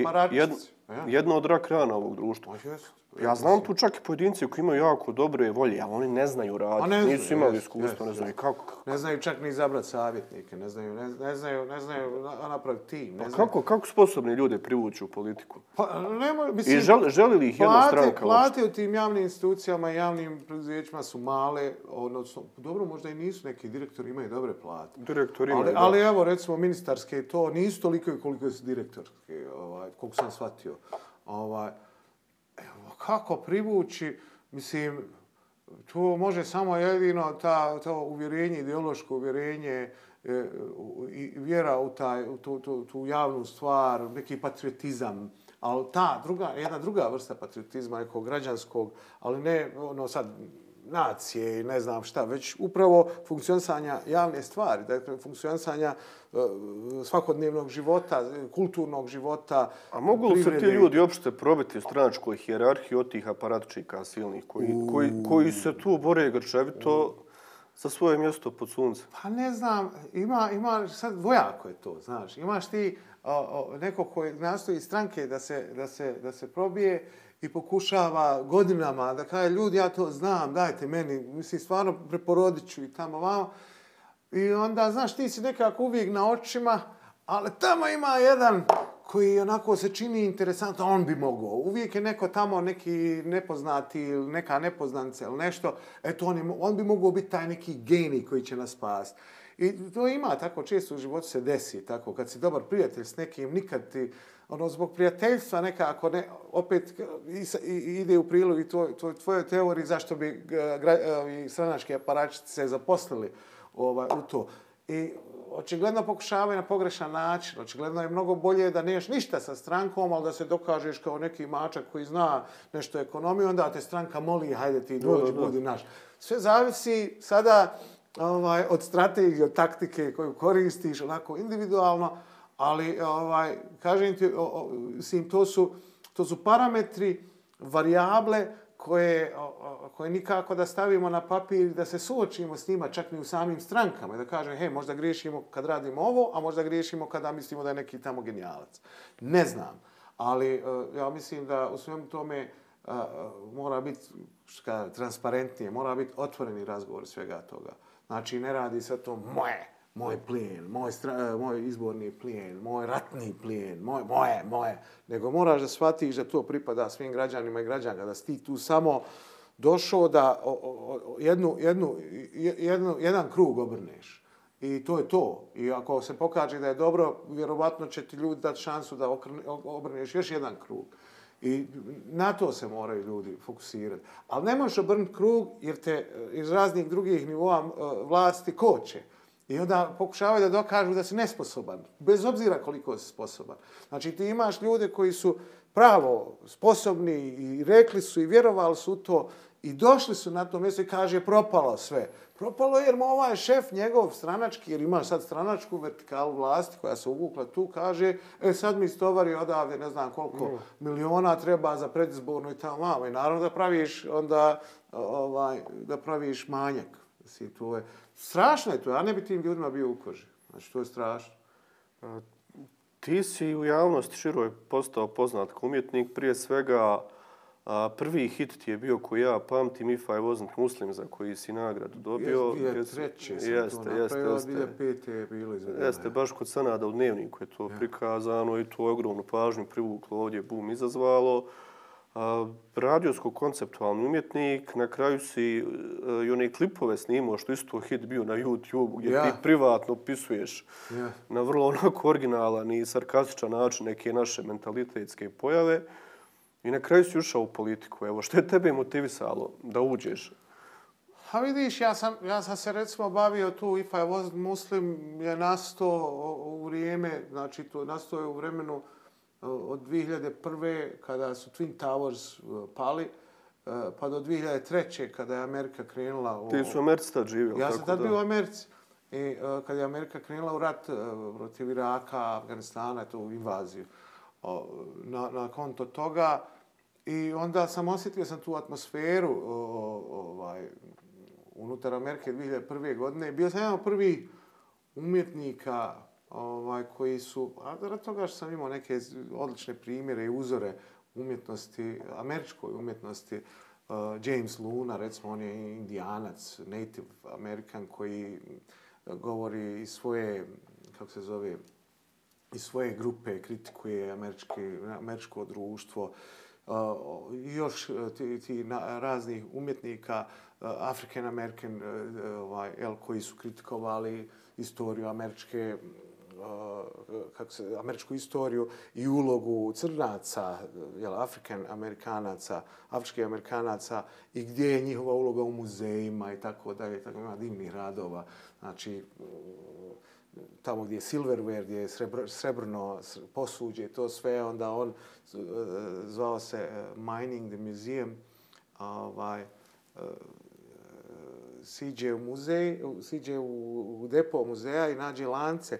jedna od rak rana ovog društva. Ja znam tu čak i pojedinci koji imaju jako dobre volje, ali oni ne znaju raditi, nisu imali iskustva, ne znaju kako. Ne znaju čak ni izabrati savjetnike, ne znaju napraviti tim. Kako sposobni ljude privući u politiku? I želi li ih jedna stranka? Plate u tim javnim institucijama i javnim preduzećima su male, odnosno, dobro, možda i nisu, neki direktori imaju dobre plate. Direktori imaju, da. Ali evo, recimo, ministarske to nisu toliko koliko su direktorske, koliko sam shvatio. Kako privući, mislim, to može samo jedino to uvjerenje, ideološko uvjerenje i vjera u tu javnu stvar, neki patriotizam, ali jedna druga vrsta patriotizma, nekog građanskog, ali ne sad nacije i ne znam šta, već upravo funkcionisanja javne stvari, dakle funkcionisanja svakodnevnog života, kulturnog života. A mogu li se ti ljudi uopšte probiti u stranačkoj hijerarhiji od tih aparatčika silnih koji se tu bore grčevito za svoje mjesto pod suncem? Pa ne znam, ima sad dvojako je to, znaš. Imaš ti neko koji nastoji stranke da se probije i pokušava godinama da kaže, ljudi, ja to znam, dajte meni, mislim, stvarno preporodit ću i tamo vamo. I onda, znaš, ti si nekako uvijek na očima, ali tamo ima jedan koji onako se čini interesantan, on bi mogao. Uvijek je neko tamo, neki nepoznati ili neka nepoznanica ili nešto, eto, on bi mogao biti taj neki genij koji će nas spasiti. I to ima tako, često u životu se desi, tako, kad si dobar prijatelj s nekim, nikad ti, zbog prijateljstva nekako, opet ide u prilog i tvoje teorije zašto bi stranački aparačici se zaposlili u to. I očigledno pokušavaju na pogrešan način. Očigledno je mnogo bolje da nemaš ništa sa strankom, ali da se dokažeš kao neki mačak koji zna nešto o ekonomiji, onda te stranka moli, hajde ti dođi, budi naš. Sve zavisi sada od strategije, od taktike koju koristiš, onako individualno, ali kažem ti, to su parametri, varijable koje nikako da stavimo na papir, da se suočimo s njima, čak ni u samim strankama. I da kažem, hej, možda griješimo kad radimo ovo, a možda griješimo kada mislimo da je neki tamo genijalac. Ne znam, ali ja mislim da u svemu tome mora biti transparentnije, mora biti otvoreni razgovor svega toga. Znači, ne radi se to moj plijen, moj izborni plijen, moj ratni plijen, moje. Nego moraš da shvatiš da to pripada svim građanima i građanka, da si ti tu samo došao da jedan krug obrneš. I to je to. I ako se pokaže da je dobro, vjerovatno će ti ljudi dati šansu da obrneš još jedan krug. I na to se moraju ljudi fokusirati. Ali ne možeš obrnuti krug jer te iz raznih drugih nivoa vlasti koče. I onda pokušavaju da dokažu da si nesposoban, bez obzira koliko si sposoban. Znači ti imaš ljude koji su pravo sposobni i rekli su i vjerovali su u to i došli su na to mjesto i kaže propalo sve. Propalo jer mu ovaj šef njegov stranački, jer ima sad stranačku vertikalu vlasti koja se uvukla tu, kaže sad mi istovari odavde ne znam koliko miliona treba za predizbornu i tamo malo. I naravno da praviš onda da praviš manjak. To je strašno je to, ja ne bi tim ljudima bio u koži. Znači, to je strašno. Ti si u javnosti široj postao poznat kao umjetnik. Prije svega, prvi hit ti je bio koji ja pamtim, If I Wasn't Muslim, za koji si nagradu dobio. 2003. sam to napravio, 2005. je bilo izvedeno. Jeste, baš kod Sanada u Dnevniku je to prikazano i to ogromnu pažnju privuklo, ovdje bum izazvalo. Radijsko-konceptualni umjetnik, na kraju si i one klipove snimao, što isto hit bio na YouTube, gdje ti privatno opisuješ na vrlo onako originalan i sarkastičan način neke naše mentalitetske pojave. I na kraju si ušao u politiku. Evo, što je tebe motivisalo da uđeš? A vidiš, ja sam se recimo bavio tu If I Wasn't Muslim je nastao u vrijeme, znači to nastao je u vremenu od 2001. kada su Twin Towers pali, pa do 2003. kada je Amerika krenula... Ti su u Americi tad živjeli? Ja sam tad bio u Americi. I kada je Amerika krenula u rat protiv Iraka, Afganistana, tu invaziju. Na konto toga. I onda sam osjetio tu atmosferu unutar Amerike 2001. godine. Bio sam jedan od prvih umjetnika koji su, a rad toga što sam imao neke odlične primjere i uzore umjetnosti, američkoj umjetnosti, James Luna, recimo, on je Indijanac, Native American, koji govori iz svoje, kako se zove, iz svoje grupe, kritikuje američko društvo. Još ti raznih umjetnika, African American, koji su kritikovali istoriju američku istoriju i ulogu crnaca, afričkih amerikanaca i gdje je njihova uloga u muzejima i tako dalje. Tako ima divnih radova. Znači, tamo gdje je silverware, gdje je srebrno posuđe, to sve, onda on zvao se Mining the Museum, siđe u depo muzeja i nađe lance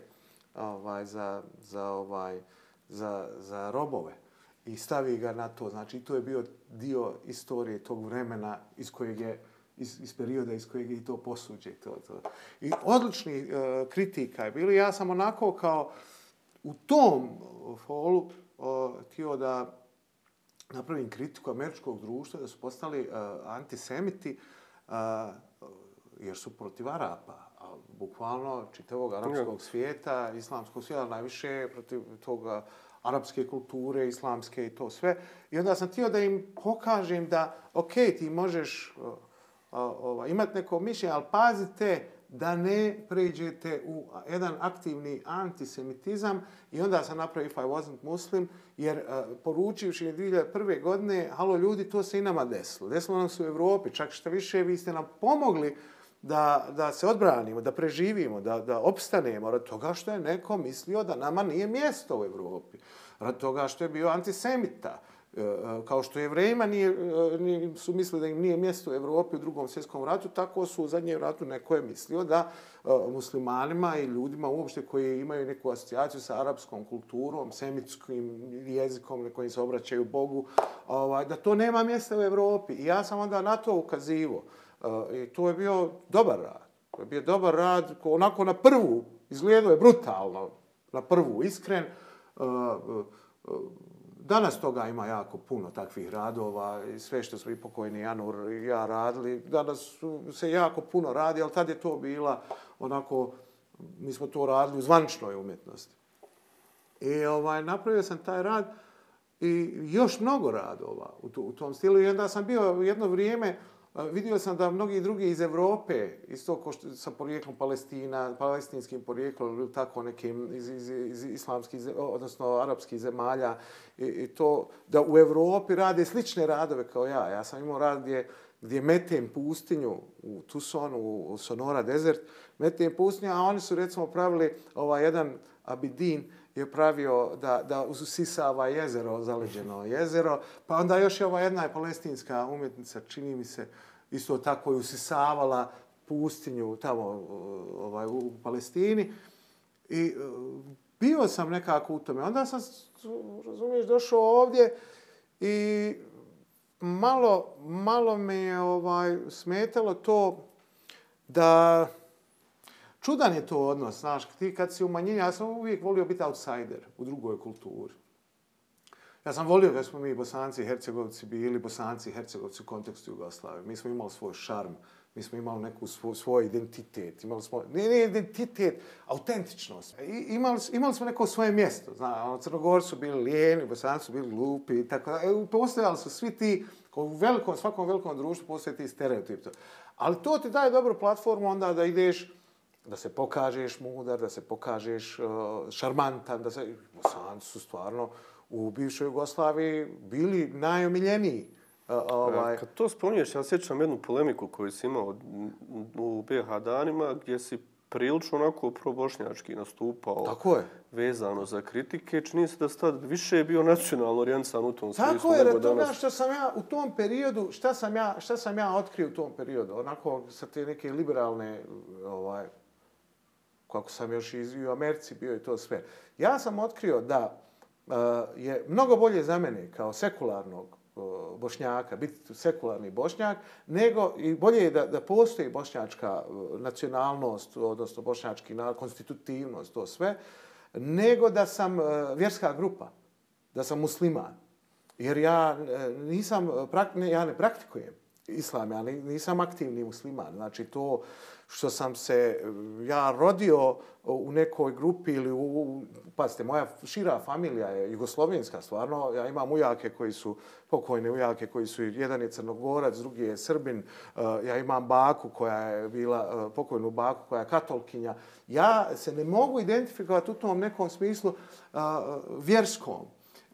za robove i stavi ga na to. Znači, to je bio dio istorije tog vremena iz perioda iz kojeg je i to posuđe. I odlični kritika je bilo. Ja sam onako kao u tom folu htio da napravim kritiku američkog društva, da su postali antisemiti jer su protiv Arapa. Bukvalno čitavog arapskog svijeta, islamskog svijeta, najviše protiv toga arapske kulture, islamske i to sve. I onda sam htio da im pokažem da, ok, ti možeš imati neko mišljenje, ali pazite da ne pređete u jedan aktivni antisemitizam. I onda sam napravio If I Wasn't Muslim, jer poručivši 2001. godine, halo ljudi, to se i nama desilo. Desilo nam se u Evropi, čak što više, vi ste nam pomogli da se odbranimo, da preživimo, da opstanemo rad toga što je neko mislio da nama nije mjesto u Evropi. Rad toga što je bio antisemita. Kao što Jevrejima su mislili da im nije mjesto u Evropi u Drugom svjetskom ratu, tako su u zadnjem ratu neko je mislio da muslimanima i ljudima uopšte koji imaju neku asocijaciju sa arapskom kulturom, semitskim jezikom na kojim se obraćaju Bogu, da to nema mjesta u Evropi. I ja sam onda na to ukazivo. I to je bio dobar rad. To je bio dobar rad, onako na prvu, izgledao je brutalno, na prvu iskren. Danas toga ima jako puno takvih radova i sve što smo i pokojni Janur i ja radili. Danas se jako puno radi, ali tad je to bila onako, mi smo to radili u zvaničnoj umjetnosti. I napravio sam taj rad i još mnogo radova u tom stilu. I onda sam bio jedno vrijeme, vidio sam da mnogi drugi iz Evrope, isto ko što sa porijeklom palestinskim porijeklom ili tako nekim iz islamskih, odnosno arapskih zemalja, i to da u Evropi rade slične radove kao ja. Ja sam imao rad gdje metem pustinju u Tucsonu, u Sonora Desert, metem pustinju, a oni su recimo pravili jedan Abidin je pravio da usisava jezero, zaleđeno jezero, pa onda još je jedna palestinska umjetnica, čini mi se, isto tako je usisavala pustinju tamo u Palestini. I bio sam nekako u tome. Onda sam, razumiješ, došao ovdje i malo me je smetalo to da čudan je to odnos, znaš, ti kad si u manjini, ja sam uvijek volio biti outsider u drugoj kulturi. Ja sam volio da smo mi Bosanci i Hercegovci bili Bosanci i Hercegovci u kontekstu Jugoslavije. Mi smo imali svoj šarm, mi smo imali neku svoj identitet, imali smo, ne identitet, autentičnost. Imali smo neko svoje mjesto, znaš, Crnogorci su bili lijeni, Bosanci su bili glupi i tako da. Postojali su svi ti, u svakom velikom društvu postoje ti stereotipi. Ali to ti daje dobru platformu onda da ideš, da se pokažeš mudar, da se pokažeš šarmantan, Bosanci su stvarno u bivšoj Jugoslaviji bili najomiljeniji. Kad to spominješ, ja sjećam jednu polemiku koju si imao u BiH danima, gdje si prilično onako probošnjački nastupao. Tako je. Vezano za kritike. Čini se da si tad više bio nacionalno orijentisan u tom smislu. Tako je, nego toga što sam ja u tom periodu, šta sam ja otkrio u tom periodu? Onako sa te neke liberalne, kako sam još i u Americi bio i to sve. Ja sam otkrio da je mnogo bolje za mene kao sekularnog Bošnjaka, biti sekularni Bošnjak, nego i bolje je da postoji bošnjačka nacionalnost, odnosno bošnjački konstitutivnost, to sve, nego da sam vjerska grupa, da sam musliman. Jer ja ne praktikujem islam, ja nisam aktivni musliman. Znači to što sam se ja rodio u nekoj grupi ili pazite, moja šira familija je jugoslovenska stvarno. Ja imam ujake koji su, pokojne ujake koji su, jedan je Crnogorac, drugi je Srbin. Ja imam baku koja je bila, pokojnu baku koja je katolkinja. Ja se ne mogu identifikovati u tom nekom smislu vjerskom.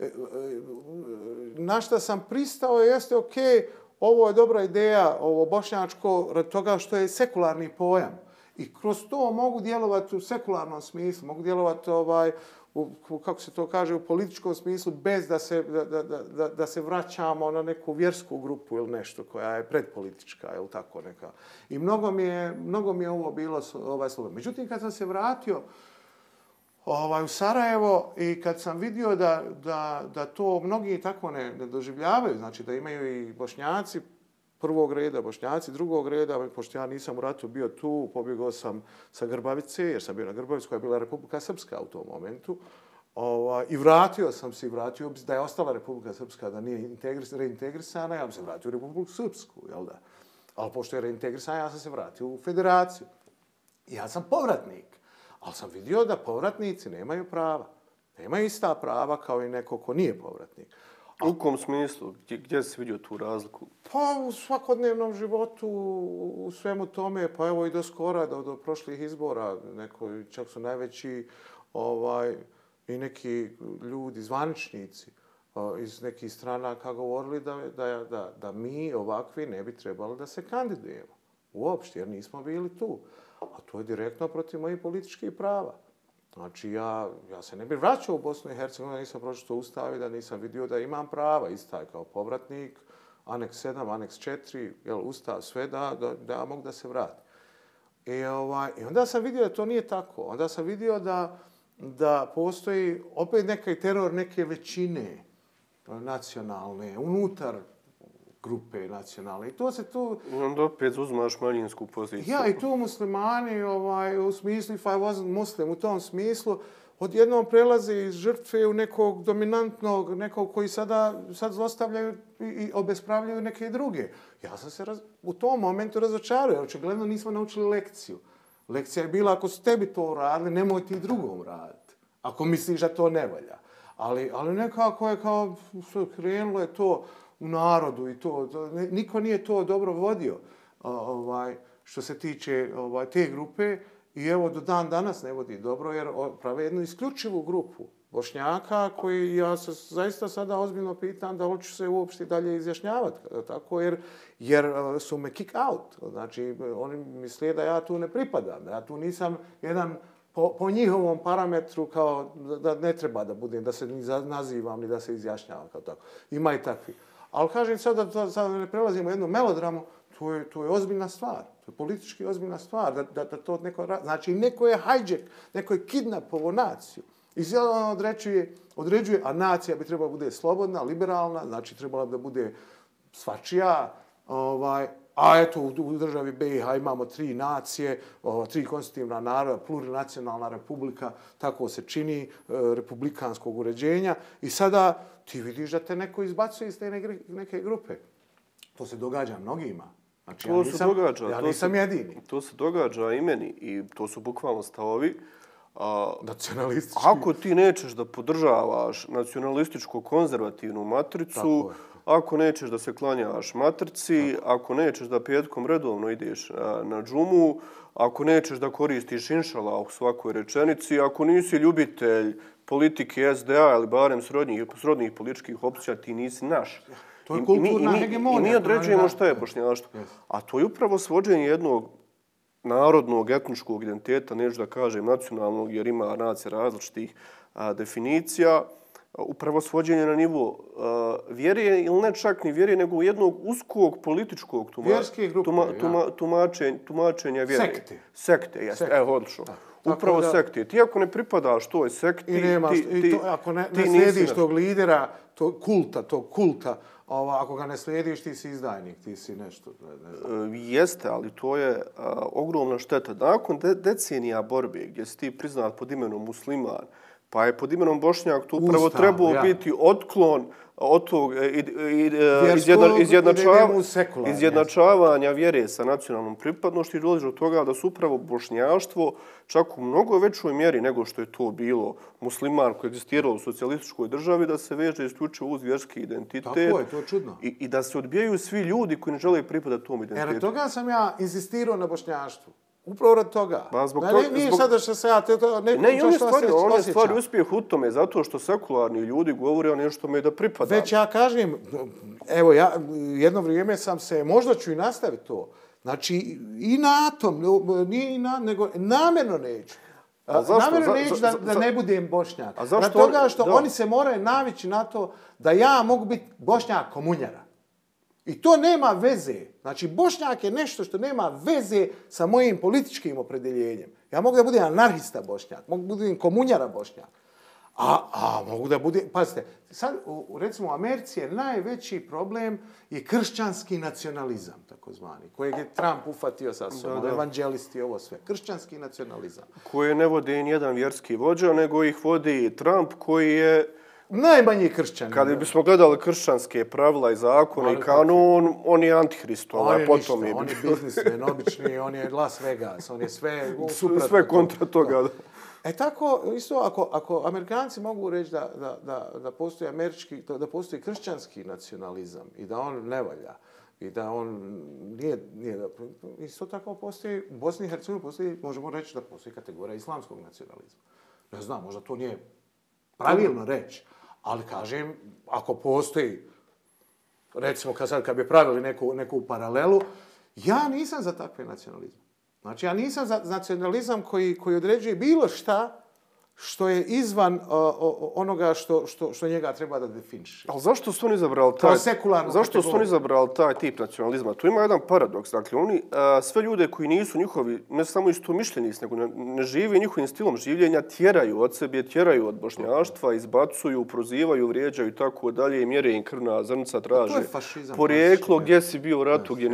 Na što sam pristao jeste ovo je dobra ideja, ovo bošnjačko, radi toga što je sekularni pojam. I kroz to mogu djelovati u sekularnom smislu, mogu djelovati kako se to kaže, u političkom smislu, bez da se vraćamo na neku vjersku grupu ili nešto koja je predpolitička ili tako neka. I mnogo mi je ovo bilo slobodno. Međutim, kad sam se vratio u Sarajevo i kad sam vidio da to mnogi tako ne doživljavaju, znači da imaju i Bošnjaci prvog reda, Bošnjaci drugog reda, pošto ja nisam u ratu bio tu, pobjegao sam sa Grbavice, jer sam bio na Grbavici koja je bila Republika Srpska u tom momentu. I vratio sam se, da je ostala Republika Srpska, da nije reintegrisana, ja bi se vratio u Republiku Srpsku, jel da? Ali pošto je reintegrisana, ja sam se vratio u Federaciju. Ja sam povratnik. Ali sam vidio da povratnici nemaju prava. Nemaju ista prava kao i neko ko nije povratnik. U kom smislu? Gdje si vidio tu razliku? Pa u svakodnevnom životu, u svemu tome, pa evo i do skora, do prošlih izbora, čak su najveći i neki ljudi, zvaničnici iz nekih stranaka govorili da mi ovakvi ne bi trebali da se kandidujemo. Uopšte, jer nismo bili tu. A to je direktno protiv mojih političkih prava. Znači, ja se ne bih vraćao u Bosnu i Hercegovinu, nisam pročitao Ustav i da nisam vidio da imam prava, ista kao povratnik, aneks 7, aneks 4, Ustav, sve da ja mogu da se vratim. I onda sam vidio da to nije tako. Onda sam vidio da postoji opet neki teror neke većine nacionalne, unutar grupe nacionalne. I to se tu... Onda opet uzmaš manjinsku poziciju. Ja, i tu muslimani, u smislu if I wasn't Muslim, u tom smislu, odjednom prelaze iz žrtve u nekog dominantnog, nekog koji sad zlostavljaju i obespravljaju neke druge. Ja sam se u tom momentu razočarao, jer očigledno nismo naučili lekciju. Lekcija je bila, ako su tebi to uradili, nemoj ti drugom raditi. Ako misliš da to ne valja. Ali nekako je kao, krenulo je to u narodu i to niko nije to dobro vodio što se tiče te grupe i evo do dan danas ne vodi dobro jer prave jednu isključivu grupu Bošnjaka koji ja se zaista sada ozbiljno pitam da hoću se uopšte dalje izjašnjavati tako jer su me kick out. Znači oni misle da ja tu ne pripadam, da ja tu nisam jedan po njihovom parametru kao da ne treba da budem, da se ni nazivam ni da se izjašnjavam kao tako. Ima i takvi. Ali kažem sad da ne prelazimo jednu melodramu, to je ozbiljna stvar. To je politički ozbiljna stvar. Da to neko... Znači, neko je hijack, neko je kidnapovo naciju. I sad on određuje, a nacija bi trebala bude slobodna, liberalna, znači trebala da bude svačija, a eto, u državi BiH imamo 3 nacije, 3 konstitutivna naroda, plurinacionalna republika, tako se čini, republikanskog uređenja. I sada ti vidiš da te neko izbacuje iz te neke grupe. To se događa mnogima. Znači, ja nisam jedini. To se događa i meni i to su bukvalno stavovi. Nacionalistički. Ako ti nećeš da podržavaš nacionalističko-konzervativnu matricu, ako nećeš da se klanjaš matrici, ako nećeš da petkom redovno ideš na džumu, ako nećeš da koristiš inšala u svakoj rečenici, ako nisi ljubitelj politike SDA ili barem srodnih političkih opcija, ti nisi naš. To je kulturna hegemonija. I mi određujemo šta je bošnjaštvo. A to je upravo svođenje jednog narodnog, etničkog identiteta, neću da kažem nacionalnog, jer ima nacija različitih definicija, upravo svođenje na nivo vjere, ili ne čak ni vjere, nego jednog uskog političkog tumačenja vjere. Sekte, jeste. Evo, odlično. Upravo sekte. Ti ako ne pripadaš toj sekti... Ako ne slijediš tog lidera, tog kulta, ako ga ne slijediš, ti si izdajnik, ti si nešto. Jeste, ali to je ogromna šteta. Nakon decenija borbe, gdje si ti priznat pod imenom musliman, pa je pod imenom Bošnjak tu upravo trebao biti otklon od tog izjednačavanja vjere sa nacionalnom pripadnošću i dolazi do toga da su upravo bošnjaštvo čak u mnogo većoj mjeri nego što je to bilo musliman koji je egzistirao u socijalističkoj državi, da se veže isključivo uz vjerski identitet. Tako je, to je čudno. I da se odbijaju svi ljudi koji ne žele pripadati tom identitetu. Jer toga sam ja insistirao na bošnjaštvu. Upravo rad toga. Nije sada što se ja... Ne, on je stvari uspjeh u tome, zato što sekularni ljudi govore o nešto me da pripada. Već ja kažem, evo, jedno vrijeme sam se, možda ću i nastaviti to, znači i na atom, nije i nego namjerno neću. Namjerno neću da ne budem Bošnjak. Rad toga što oni se moraju navići na to da ja mogu biti Bošnjak komunjara. I to nema veze. Znači, Bošnjak je nešto što nema veze sa mojim političkim opredjeljenjem. Ja mogu da budem anarhista Bošnjak, mogu da budem komunjara Bošnjak. A mogu da budem... Pazite, sad, recimo, u Americi je najveći problem je kršćanski nacionalizam, takozvani, kojeg je Trump ufatio sa sobom, evanđelisti, ovo sve. Kršćanski nacionalizam. Koje ne vodi nijedan vjerski vođa, nego ih vodi Trump koji je... Najmanji kršćan. Kada bismo gledali kršćanske pravila i zakone i kanon, on je antihrist. On je ništa, on je biznismen, obični, on je Las Vegas, on je sve suprotno. Sve kontra toga. Tako, isto, ako Amerikanci mogu reći da postoji kršćanski nacionalizam i da on ne valja, i da on nije isto tako postoji, u Bosni i Hercegovini postoji, možemo reći da postoji kategorija islamskog nacionalizma. Ne znam, možda to nije pravilno reći. Ali kažem, ako postoji, recimo kad bi pravili neku paralelu, ja nisam za takve nacionalizme. Znači, ja nisam za nacionalizam koji određuje bilo šta što je izvan onoga što njega treba da definiše. Ali zašto su oni izabrali taj tip nacionalizma? Tu ima jedan paradoks. Dakle, oni sve ljude koji nisu njihovi, ne samo istomišljenici, nego ne žive njihovim stilom življenja, tjeraju od sebe, tjeraju od bošnjaštva, izbacuju, prozivaju, vrijeđaju i tako dalje, mjere im krvna zrnca, traže porijeklo, gdje si bio u ratu, gdje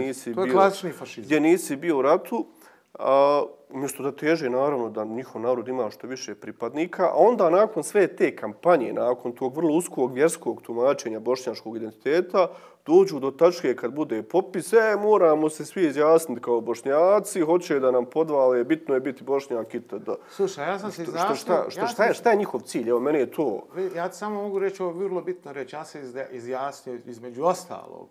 nisi bio u ratu. Umjesto da teže, naravno, da njihov narod ima što više pripadnika, a onda nakon sve te kampanje, nakon tog vrlo uskog vjerskog tumačenja bošnjačkog identiteta, dođu do tačke kad bude popis, moramo se svi izjasniti kao bošnjaci, hoće da nam podvale, bitno je biti bošnjak itd. Slušaj, ja sam se izjasnio... Šta je njihov cilj? Evo, meni je to... Ja ti samo mogu reći, ovo je vrlo bitno reći, ja sam izjasnio između ostalog.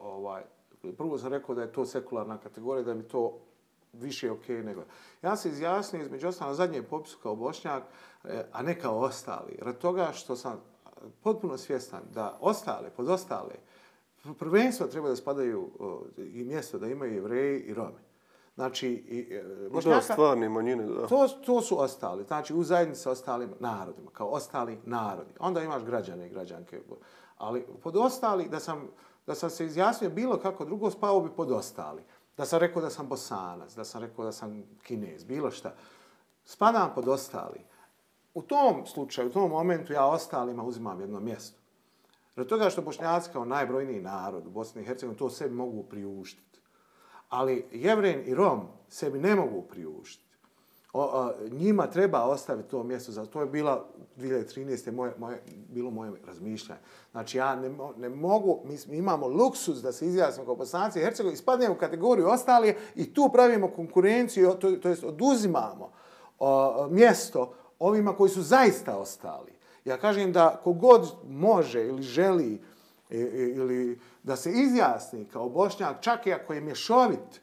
Prvo sam rekao da je to sekularna kategorija, da mi to više ok nego... Ja se izjasnio između ostalog na zadnjem popisu kao bošnjak, a ne kao ostali. Rad toga što sam potpuno svjestan da pod ostale, prvenstvo treba da spadaju i mjesto da imaju Jevreji i Romi. Znači, bošnjaka... stvarne manjine, da. To su ostali. Znači, u zajednici sa ostalim narodima, kao ostali narodi. Onda imaš građane i građanke. Ali pod ostali, da sam se izjasnio bilo kako drugo, spao bi pod ostali. Da sam rekao da sam Bosanac, da sam rekao da sam Kinez, bilo šta. Spadam pod ostali. U tom slučaju, u tom momentu ja ostalima uzimam jedno mjesto. Zbog toga što Bošnjaci kao najbrojniji narod u Bosni i Hercegovini to sebi mogu priuštiti. Ali Jevren i Rom sebi ne mogu priuštiti. Njima treba ostaviti to mjesto. To je bila 2013. bilo moje razmišljanje. Znači ja ne mogu, mi imamo luksuz da se izjasnimo kao Bosanci i Hercegovini, ispadnemo u kategoriju ostali i tu pravimo konkurenciju, to jest oduzimamo mjesto ovima koji su zaista ostali. Ja kažem da kogod može ili želi ili da se izjasni kao Bošnjak, čak i ako je mješovit,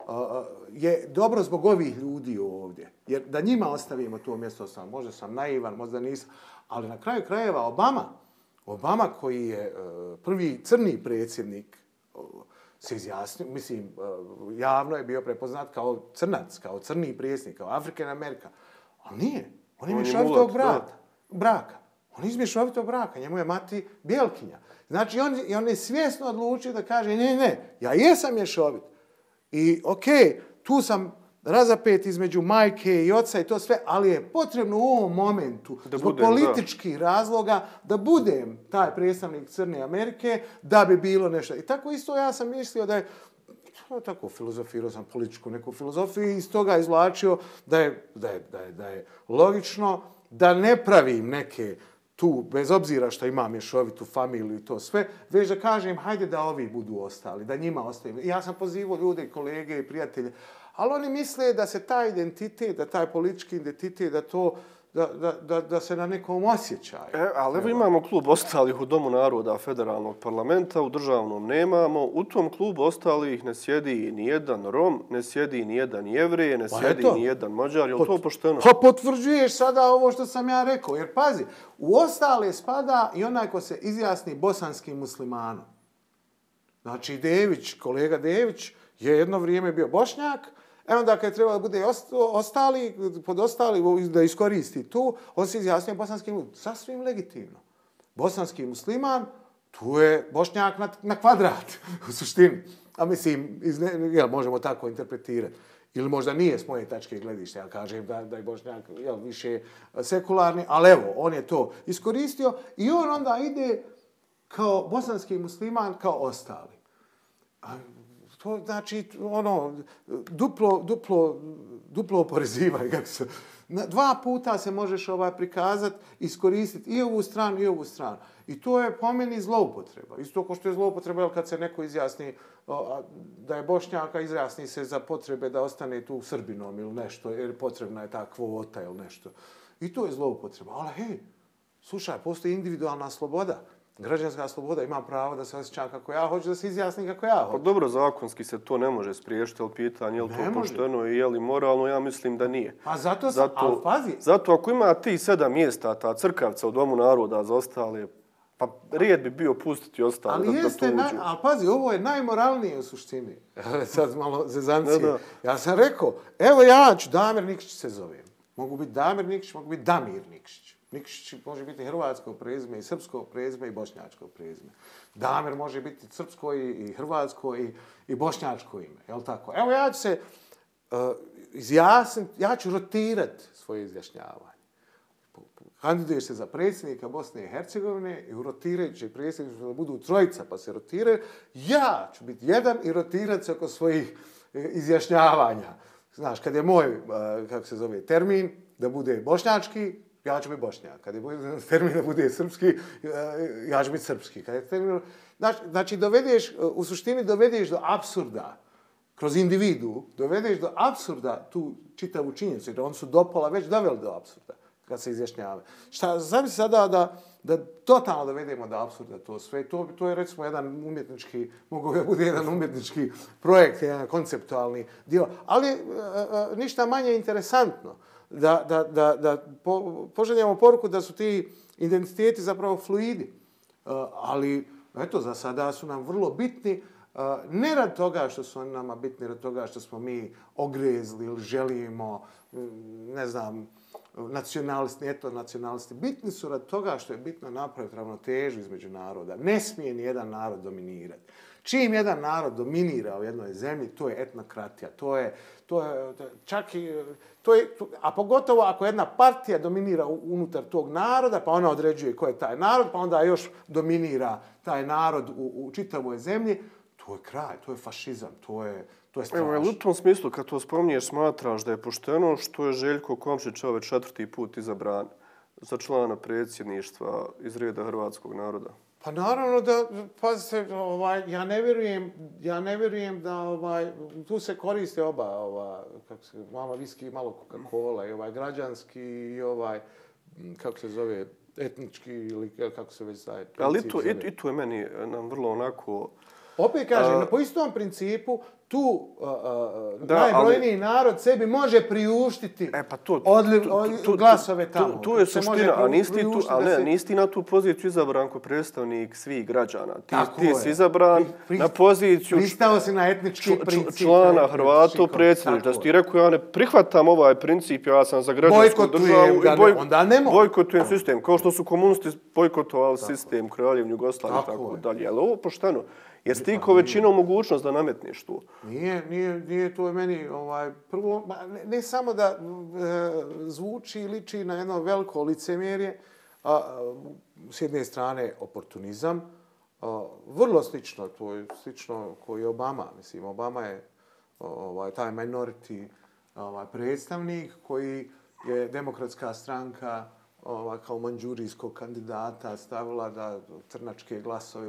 je dobro zbog ovih ljudi ovdje. Jer da njima ostavimo to mjesto, možda sam naivan, možda nisam, ali na kraju krajeva Obama koji je prvi crni predsjednik, se izjasnio, mislim, javno je bio prepoznat kao crnac, kao crni predsjednik, kao African Amerika. Ali nije. On je mješovitog braka. On je iz mješovitog braka. Njemu je mati Bjelkinja. Znači, on je svjesno odlučio da kaže, ne, ja jesam mješovit. I tu sam razapet između majke i oca i to sve, ali je potrebno u ovom momentu, zbog političkih razloga, da budem taj predstavnik Crne Amerike, da bi bilo nešto. I tako isto ja sam mislio da je, tako filozofirao sam političku neku filozofiju i iz toga izvlačio da je logično da ne pravim neke tu, bez obzira što imam mješovitu familiju i to sve, već da kažem, hajde da ovi budu ostali, da njima ostavim. Ja sam pozivao ljude, kolege i prijatelje, ali oni misle da se taj identitet, da taj politički identitet, da se na nekom osjećaju. Ali evo imamo klub ostalih u Domu naroda federalnog parlamenta, u državnom nemamo. U tom klubu ostalih ne sjedi ni jedan Rom, ne sjedi ni jedan Jevrej, ne sjedi ni jedan Mađar. Je li to pošteno? Pa potvrđuješ sada ovo što sam ja rekao. Jer pazi, u ostale spada i onaj ko se izjasni bosanskim muslimanom. Znači kolega Dević je jedno vrijeme bio Bošnjak, onda kad je trebalo da bude pod ostali, da iskoristi tu, on se izjasnio bosanskim muslimanom. Sasvim legitimno. Bosanski musliman, tu je Bošnjak na kvadrat, u suštini. A mislim, možemo tako interpretirati. Ili možda nije s moje tačke gledišta, ja kažem da je Bošnjak više sekularni, ali evo, on je to iskoristio i on onda ide kao bosanski musliman, kao ostali. To znači, duplo oporezivanje. Dva puta se možeš prikazati, iskoristiti i ovu stranu i ovu stranu. I to je po meni zloupotreba. Isto kao što je zloupotreba kad se neko izjasni da je Bošnjaka, izjasni se za potrebe da ostane tu Srbinom ili nešto, jer potrebna je ta kvota ili nešto. I to je zloupotreba. Ali hej, slušaj, postoji individualna sloboda. Građanska sloboda, ima pravo da se osjećam kako ja hoću, da se izjasnim kako ja hoću. Pa dobro, zakonski se to ne može spriješiti, ali pitanje je li to pošteno i je li moralno, ja mislim da nije. Pa ali pazi. Zato ako ima ti 7 mjesta, ta crkavca u Domu naroda za ostale, pa rijed bi bio pustiti ostale da to uđu. Ali pazi, ovo je najmoralnije u suštini. Sad malo zezancije. Ja sam rekao, evo ja ću, Damir Nikić se zovem. Mogu biti Damir Nikšić, mogu biti Damir Nikšić. Nikšić može biti hrvatsko prezime, i srpsko prezime, i bošnjačko prezime. Damir može biti srpsko i hrvatsko i bošnjačko ime. Jel tako? Evo ja ću se izjasniti, ja ću rotirati svoje izjašnjavanje. Kandiduješ se za predsjednika Bosne i Hercegovine i u rotirajućeg predsjednika da budu trojica pa se rotiraju. Ja ću biti jedan i rotirati se oko svojih izjašnjavanja. Znaš, kad je moj, kako se zove, termin da bude bošnjački, ja ću biti bošnjak. Kad je termin da bude srpski, ja ću biti srpski. Kad je termin, znači, u suštini dovedeš do apsurda, kroz individu, dovedeš do apsurda tu čitavu činjenicu, jer oni su dopola već doveli do apsurda kad se izjašnjavaju. Znam se sada da totalno dovedemo do apsurda to sve. To je recimo jedan umjetnički, mogu da bude jedan umjetnički projekt, jedan konceptualni dio, ali ništa manje interesantno. Da poželjamo poruku da su ti identiteti zapravo fluidi. Ali, eto, za sada su nam vrlo bitni, ne rad toga što su oni nama bitni, rad toga što smo mi ogrezli ili želimo, ne znam, nacionalisti, eto nacionalisti. Bitni su rad toga što je bitno napraviti ravnotežu između naroda. Ne smije ni jedan narod dominirati. Čim jedan narod dominira u jednoj zemlji, to je etnokratija. A pogotovo ako jedna partija dominira unutar tog naroda, pa ona određuje ko je taj narod, pa onda još dominira taj narod u čitavoj zemlji, to je kraj, to je fašizam, to je strašno. Evo, u tom smislu, kad to spominješ, smatraš da je pošteno što je Željko Komšić ovaj 4. put izabran za člana predsjedništva iz reda hrvatskog naroda? Pa naravno da, pazite, ja ne vjerujem da tu se koriste oba, malo viski, malo Coca-Cola, i građanski i kako se zove, etnički ili kako se već taj princip zove. Ali i tu je meni nam vrlo onako... Opet kažem, po istom principu, tu najbrojniji narod sebi može priuštiti glasove tamo. Tu je suština, a nisi ti na tu poziciju izabran kao predstavnik svih građana. Ti si izabran na poziciju pristao si na etnički princip člana Hrvata u predsjedništvu. Da si ti rekao, ja ne prihvatam ovaj princip, ja sam za građansku državu i bojkotujem sistem. Kao što su komunisti bojkotovali sistem Kraljevine Jugoslavije i tako dalje. Ali ovo pošteno. Jesi ti ko većinom mogućnost da nametneš tu? Nije to je meni prvo, ne samo da zvuči i liči na jedno veliko licemjerje, s jedne strane oportunizam, vrlo slično, to je slično koji Obama. Mislim, Obama je taj minority predstavnik koji je demokratska stranka kao manđurijskog kandidata stavila da crnačke glasove,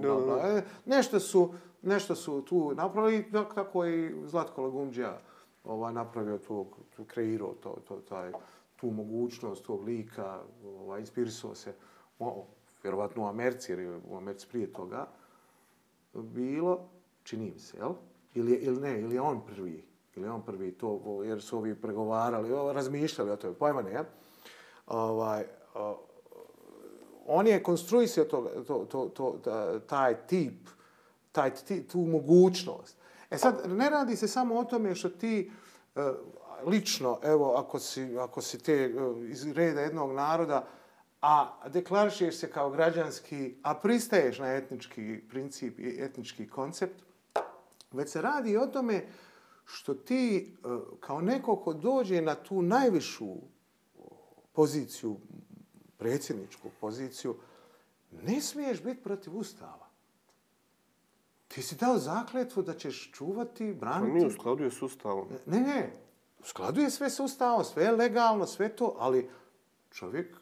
nešto su tu napravili, kako je Zlatko Lagumdžija napravio kreirao tu mogućnost tog lika, inspirisao se, vjerovatno u Americi, jer je u Americi prije toga bilo, čini mi se, jel? Ili je on prvi to, jer su ovi pregovarali, razmišljali o tome, pojma ne, jel? On je konstruisao taj tip, tu mogućnost. Sad, ne radi se samo o tome što ti lično, evo, ako si te iz reda jednog naroda, a deklarišeš se kao građanski, a pristaješ na etnički princip i etnički koncept, već se radi o tome što ti kao neko ko dođe na tu najvišu poziciju, predsjedničku poziciju, ne smiješ biti protiv Ustava. Ti si dao zakletvu da ćeš čuvati, braniti... Pa nije, u skladu je s Ustavom. Ne. U skladu je sve s Ustavom, sve je legalno, sve to, ali čovjek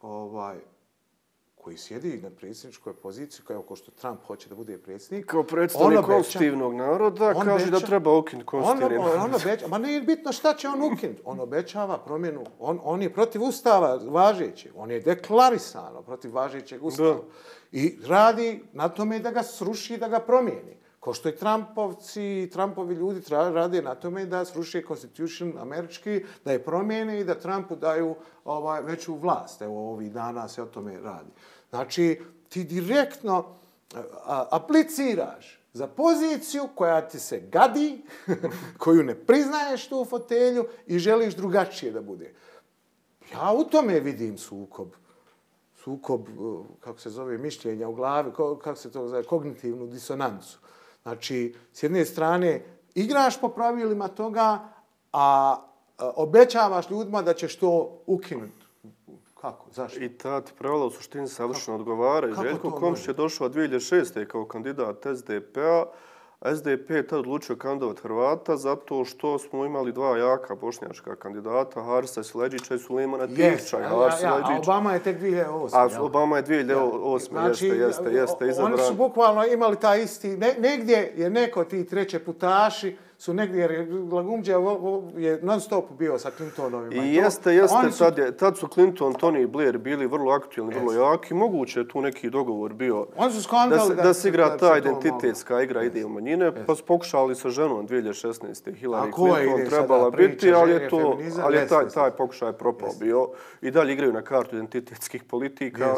koji sjedi na predsjedničkoj poziciji, kao što Trump hoće da bude predsjednik... Kao predstavnik konstitutivnog naroda, kaže da treba ukinuti konstitutivni narod. Ma nije bitno šta će on ukinuti. On obećava promjenu. On je protiv Ustava važećeg. On je deklarisano protiv važećeg Ustava. Da. I radi na tome da ga sruši, da ga promijeni. Ko što i Trumpovi ljudi rade na tome da sruši Constitution američki, da je promijene i da Trumpu daju veću vlast. Evo, ovih dana se o tome radi. Znači, ti direktno apliciraš za poziciju koja ti se gadi, koju ne priznaješ tu fotelju i želiš drugačije da bude. Ja u tome vidim sukob. Sukob, kako se zove, mišljenja u glavi, kako se to zove, kognitivnu disonancu. Znači, s jedne strane, igraš po pravilima toga, a obećavaš ljudima da ćeš to ukinuti. Kako? Zašto? I ta ti pravila u suštini savršeno odgovara. Željko Komšić je došao 2006. kao kandidat SDP-a. SDP je tad odlučio kandidovat Hrvata zato što smo imali dva jaka bošnjačka kandidata, Harisa Siledžića i Sulejmana Tihića. A Obama je tek 2008. A Obama je 2008. Znači, jeste izabran. Oni su bukvalno imali taj isti... Negdje je neko ti treće putaši su negdje, jer Lagumđe je non stop bio sa Clintonovima. I jeste, tad su Clinton, Tony i Blair bili vrlo aktualni, vrlo jaki. Moguće je tu neki dogovor bio da se igra ta identitetska igra ide u manjine, pa su pokušali sa ženom 2016. Hillary Clinton trebala biti, ali je taj pokušaj propao bio. I dalje igraju na kartu identitetskih politika.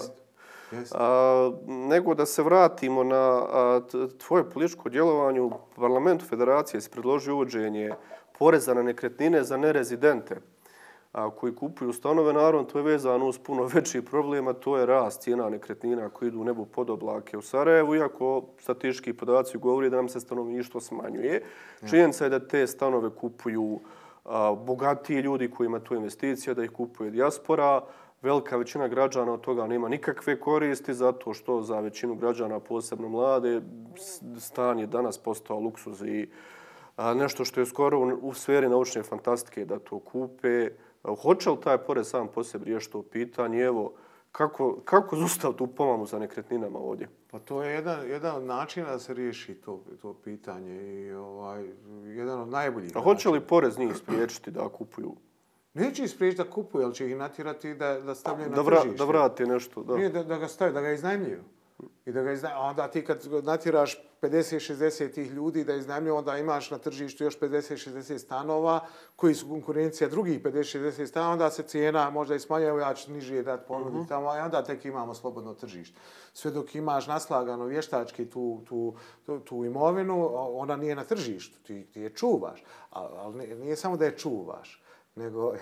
Nego da se vratimo na tvoje političko djelovanje u parlamentu federacije, si predložio uvođenje poreza na nekretnine za nerezidente koji kupuju stanove. Naravno, to je vezano uz puno veći problem, a to je rast cijena nekretnina koji idu u nebu pod oblake u Sarajevu, iako statistički podaci govori da nam se stanovništvo smanjuje. Činjenica je da te stanove kupuju bogatiji ljudi kojima to investicija, da ih kupuje dijaspora. Velika većina građana od toga nema nikakve koristi, zato što za većinu građana, posebno mlade, stan je danas postao luksuz i nešto što je skoro u sferi naučne fantastike da to kupe. Hoće li taj porez sam po sebi riješiti to pitanje? Evo, kako zaustaviti tu pomamu za nekretninama ovdje? Pa to je jedan od načina da se riješi to pitanje i jedan od najboljih. A hoće li porez njih spriječiti da kupuju? Neće ih spriječiti da kupuju, ali će ih natjerati da stavljaju na tržište. Da vrate nešto, da. Nije da ga stavaju, da ga iznajmljuju. A onda ti kad natjeraš 50-60 tih ljudi da iznajmljuju, onda imaš na tržištu još 50-60 stanova koji su konkurencija drugih 50-60 stanova, onda se cijena možda i smanjuje, ja ću niže dati ponuditi tamo, a onda tek imamo slobodno tržište. Sve dok imaš naslagano vještački tu imovinu, ona nije na tržištu, ti je čuvaš. Ali nije samo da je čuvaš, nego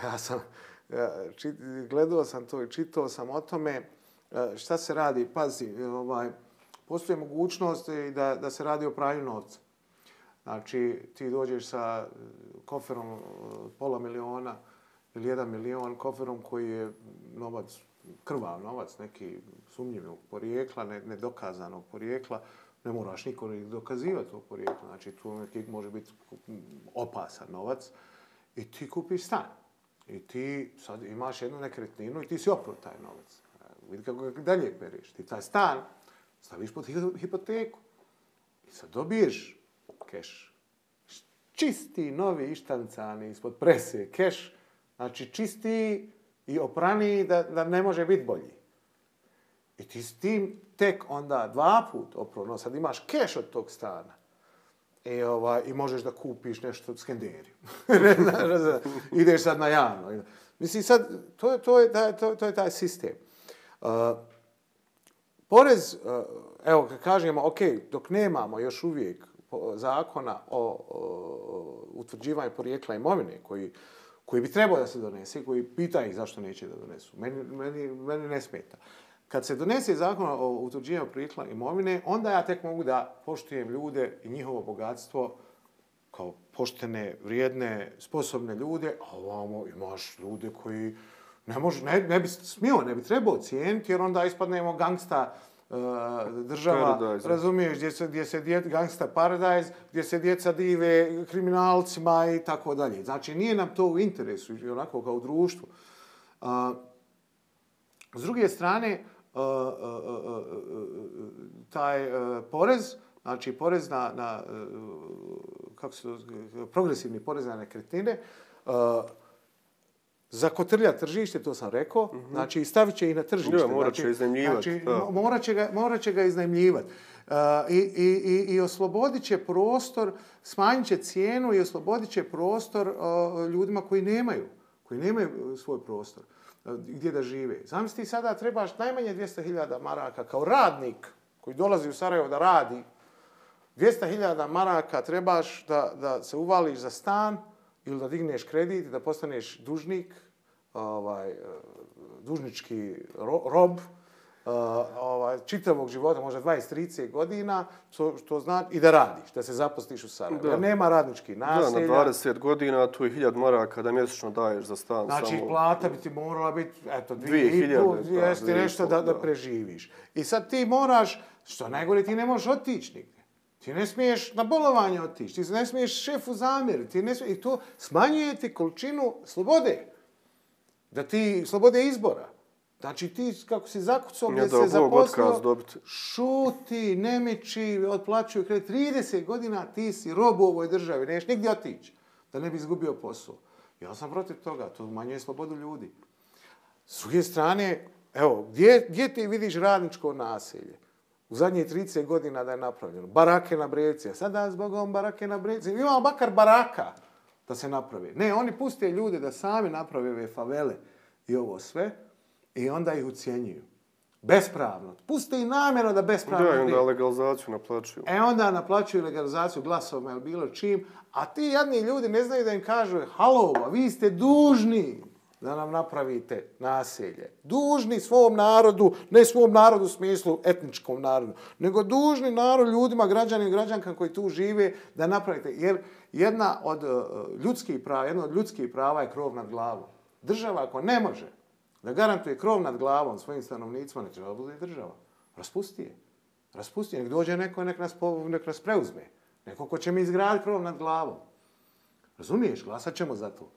gledao sam to i čitao sam o tome šta se radi. Pazi, postoji mogućnost da se radi o pranju novca. Znači, ti dođeš sa koferom $500,000 ili 1 milion, koferom koji je novac, krvav novac, neki sumnjivog porijekla, nedokazanog porijekla. Ne moraš niko dokazivati to porijeklo. Znači, tu neki može biti opasan novac i ti kupiš stan. I ti sad imaš jednu nekretninu i ti si oprao taj novac. Vidi kako ga dalje pereš. Ti taj stan staviš pod hipoteku. I sad dobiješ keš. Čisti, novi, ištancani, ispod prese, keš. Znači čistiji i opraniji da ne može biti bolji. I ti s tim tek onda 2 put oprao. No, sad imaš keš od tog stana. I možeš da kupiš nešto od Skenderiju. Ideš sad na javno. Mislim, sad, to je taj sistem. Porez, evo, kad kažemo, ok, dok nemamo još uvijek zakona o utvrđivanju porijekla imovine, koji bi trebao da se donese, koji pita ih zašto neće da donesu. Meni ne smeta. Kad se donese zakon o utvrđivanju porijekla imovine, onda ja tek mogu da poštujem ljude i njihovo bogatstvo kao poštene, vrijedne, sposobne ljude, a ovamo imaš ljude koji ne bi smio, ne bi trebao cijeniti, jer onda ispadnemo gangsta država, Paradise. Razumiješ, gdje se gangsta Paradise, gdje se djeca dive kriminalcima i tako dalje. Znači, nije nam to u interesu, onako kao u društvu. S druge strane, taj porez, znači porez na progresivni porez na nekretnine, zakotrlja tržište, to sam rekao, znači stavit će ih na tržište. Morat će iznajmljivati. Morat će ga iznajmljivati. I oslobodit će prostor, smanjit će cijenu i oslobodit će prostor ljudima koji nemaju svoj prostor gdje da žive. Zamisli sada trebaš najmanje 200.000 maraka kao radnik koji dolazi u Sarajevo da radi. 200.000 maraka trebaš da se uvališ za stan ili da digneš kredit i da postaneš dužnik dužnički rob čitavog života, možda 20-30 godina, što znači i da radiš, da se zaposliš u Sarajevu. Jer nema radničkih naselja. Da, na 20 godina tu je 1000 maraka da mjesečno daješ za stan. Znači, samo... plata bi ti morala biti, eto, 2000, jeste nešto da preživiš. I sad ti moraš, što najgore, ti ne možeš otići nigdje. Ti ne smiješ na bolovanje otići, ti ne smiješ šefu zamjeriti, i to smanjuje ti količinu slobode. Da ti slobode izbora. Znači ti kako si zakucao gdje se zaposlio, šuti, ne miči, otplaćuju kredit. 30 godina ti si rob u ovoj državi, neš nigdje otići da ne bi izgubio posao. Ja sam protiv toga, to umanjuje slobodu ljudi. S druge strane, evo, gdje ti vidiš radničko naselje? U zadnjih 30 godina da je napravljeno. Barake na Breci. Sada zbogom barake na Breci. Imamo bakar baraka da se napravi. Ne, oni puste ljude da sami naprave ove favele i ovo sve. I onda ih ucjenjuju. Bespravno. Puste i namjerno da bespravno. Da, i onda legalizaciju naplaćuju. Onda naplaćuju legalizaciju glasovima ili bilo čim, a ti jadni ljudi ne znaju da im kažu halo, vi ste dužni da nam napravite naselje. Dužni svom narodu, ne svom narodu u smislu etničkom narodu, nego dužni narod ljudima, građanima i građankama koji tu žive da napravite. Jer jedna od ljudskih prava je krov nad glavom. Država ako ne može da garantuje krov nad glavom svojim stanovnicima, ne treba bude država. Raspusti je. Raspusti je. Nek dođe neko, nek nas preuzme. Neko ko će mi izgraditi krov nad glavom. Razumiješ? Glasat ćemo za to.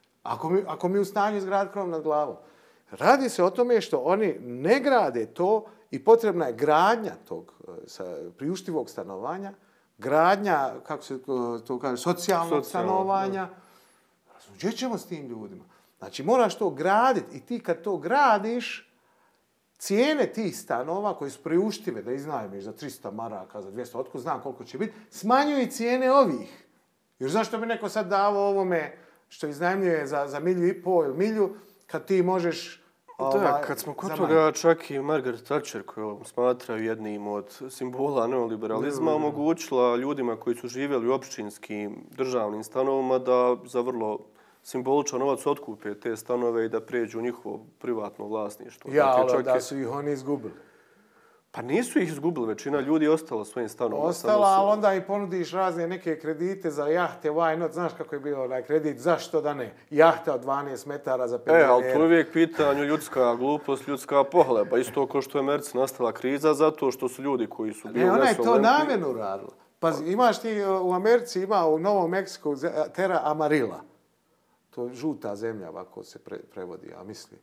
Ako mi u stanju izgraditi krov nad glavom. Radi se o tome što oni ne grade to i potrebna je gradnja tog priuštivog stanovanja, gradnja, kako se to kaže, socijalnog stanovanja. Gdje ćemo s tim ljudima? Znači, moraš to graditi i ti kad to gradiš, cijene tih stanova koji su priuštive da iznajmiš za 300 maraka, za 200, otko znam koliko će biti, smanjuju cijene ovih. Jer zašto bi neko sad davao ovome što iznajmljuje za 1,5 ili milju, kad ti možeš Da, kad smo kod toga, čak i Margaret Thatcher, koju smatraju jednim od simbola neoliberalizma, omogućila ljudima koji su živjeli u općinskim državnim stanovima da za vrlo simboličan novac otkupe te stanove i da pređu u njihovo privatno vlasništvo. Ja, ali da su ih oni izgubili. Pa nisu ih izgubili, većina ljudi je ostala svojim stanovima. Ostala, ali onda i ponudiš razne neke kredite za jahte, why not, znaš kako je bio onaj kredit, zašto da ne? Jahta od 12 metara za penzionere. Ali tu je uvijek pitanje ljudska glupost, ljudska pohleba. Isto kao što je Americi nastala kriza, zato što su ljudi koji su bili ona je to namjerno radila. Pazi, imaš ti u Americi, ima u Novom Meksiku Terra Amarilla. To je žuta zemlja, ovako se prevodi, ja mislim.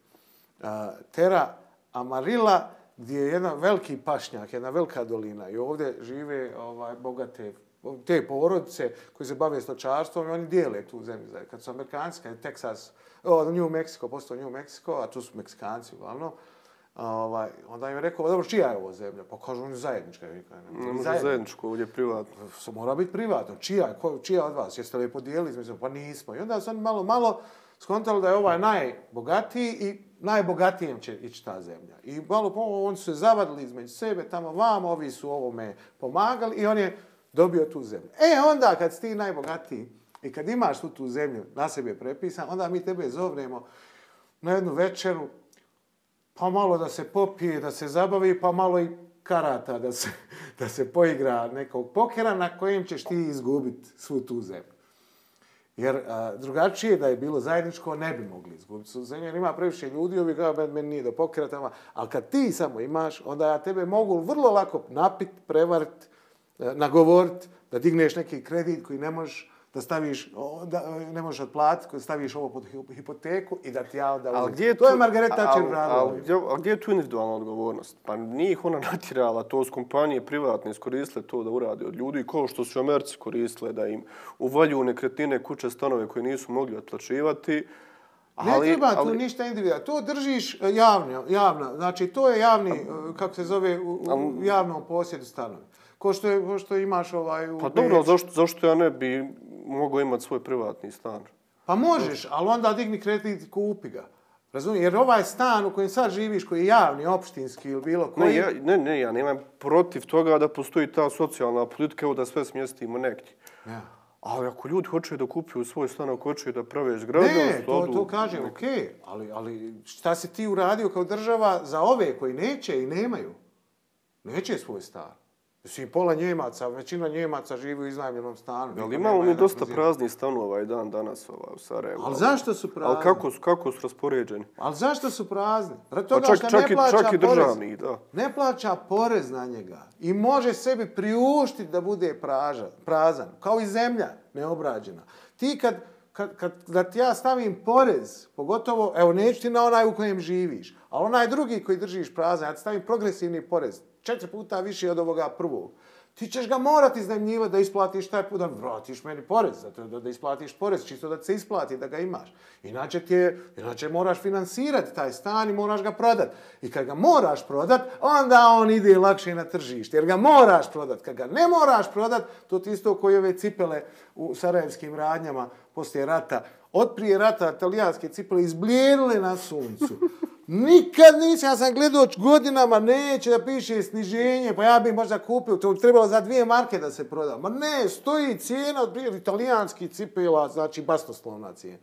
Terra Amarilla, gdje je jedan veliki pašnjak, jedna velika dolina i ovdje žive bogate te porodice koji se bave stočarstvom i oni dijele tu zemlju. Kad su Amerikanci, kad je Texas, New Mexico, postao New Mexico, a tu su Meksikanci uglavnom, onda im je rekao, dobro, čija je ovo zemlja? Pa kažu, on je zajednička. Ne može zajedničko, ovdje je privatno. Mora biti privatno. Čija od vas? Jeste li podijelili između? Pa nismo. I onda su oni malo skontali da je ovaj najbogatiji i najbogatijem će ići ta zemlja. I malo oni su se zavadili između sebe, tamo vamo, ovi su ovome pomagali i on je dobio tu zemlju. Onda kad si ti najbogatiji i kad imaš tu zemlju na sebe prepisan, onda mi tebe zovnemo na jednu večeru, pa malo da se popije, da se zabavi, pa malo i karata, da se poigra nekog pokera na kojem ćeš ti izgubiti svu tu zemlju. Jer drugačije da je bilo zajedničko ne bi mogli izgubiti su zemlje. Jer ima previše ljudi, ovi kao meni nije do pokera tamo. Ali kad ti samo imaš, onda ja tebe mogu vrlo lako napit, prevarit, nagovorit, da digneš neki kredit koji ne možeš da staviš, ne možeš otplatiti, koji staviš ovo pod hipoteku i da ti ja onda uzem. To je Margaret Thatcher radila. A gdje je tu individualna odgovornost? Pa nije ih ona natjerala, to su kompanije privatne iskoristile to da urade od ljudi, kao što su u Americi koristile da im uvaljuju nekretnine, kuće, stanove koje nisu mogli otplaćivati. Ne treba tu ništa individualno. To držiš javno. Znači, to je javni, kako se zove, u javnom posjedu stanovi. Ko što imaš u Pa dobro, zašto ja ne bi mogao imati svoj privatni stan? Pa možeš, ali onda digni kredit i kupi ga. Razumiješ? Jer ovaj stan u kojem sad živiš, koji je javni, opštinski ili bilo koji... Ja nemam protiv toga da postoji ta socijalna politika, evo da sve smjestimo negdje. Ja. Ali ako ljudi hoće da kupuju svoj stan, ako hoće da prave zgradu... Ne, to kažem, okej, ali šta si ti uradio kao država za ove koji neće i nemaju? Neće svoj stan. Mislim, pola Njemaca, većina Njemaca živi u iznajmljenom stanu. Ali imamo mi dosta praznih stanova i danas u Sarajevu. Ali zašto su prazni? Ali kako su raspoređeni? Ali zašto su prazni? Čak i državni, da. Ne plaća porez na njega i može sebi priuštiti da bude prazan, kao i zemlja neobrađena. Ti kad ja stavim porez, pogotovo, evo neću ti na onaj u kojem živiš, ali onaj drugi koji držiš prazan, ja ti stavim progresivni porez, 4 puta više od ovoga prvog. Ti ćeš ga morati iznajmljivati da isplatiš taj put, da vratiš meni porez, da isplatiš porez, čisto da ti se isplati da ga imaš. Inače moraš finansirati taj stan i moraš ga prodati. I kad ga moraš prodati, onda on ide lakše na tržište, jer ga moraš prodati. Kad ga ne moraš prodati, to ti isto koji ove cipele u sarajevskim radnjama poslije rata. Od prije rata talijanske cipele izblijedile na suncu. Nikad nisam, ja sam gledao godinama, neće da piše sniženje, pa ja bih možda kupio, to bi trebalo za 2 marke da se proda. Ma ne, stoji cijena od italijanskih cipela, znači basnoslovna cijena.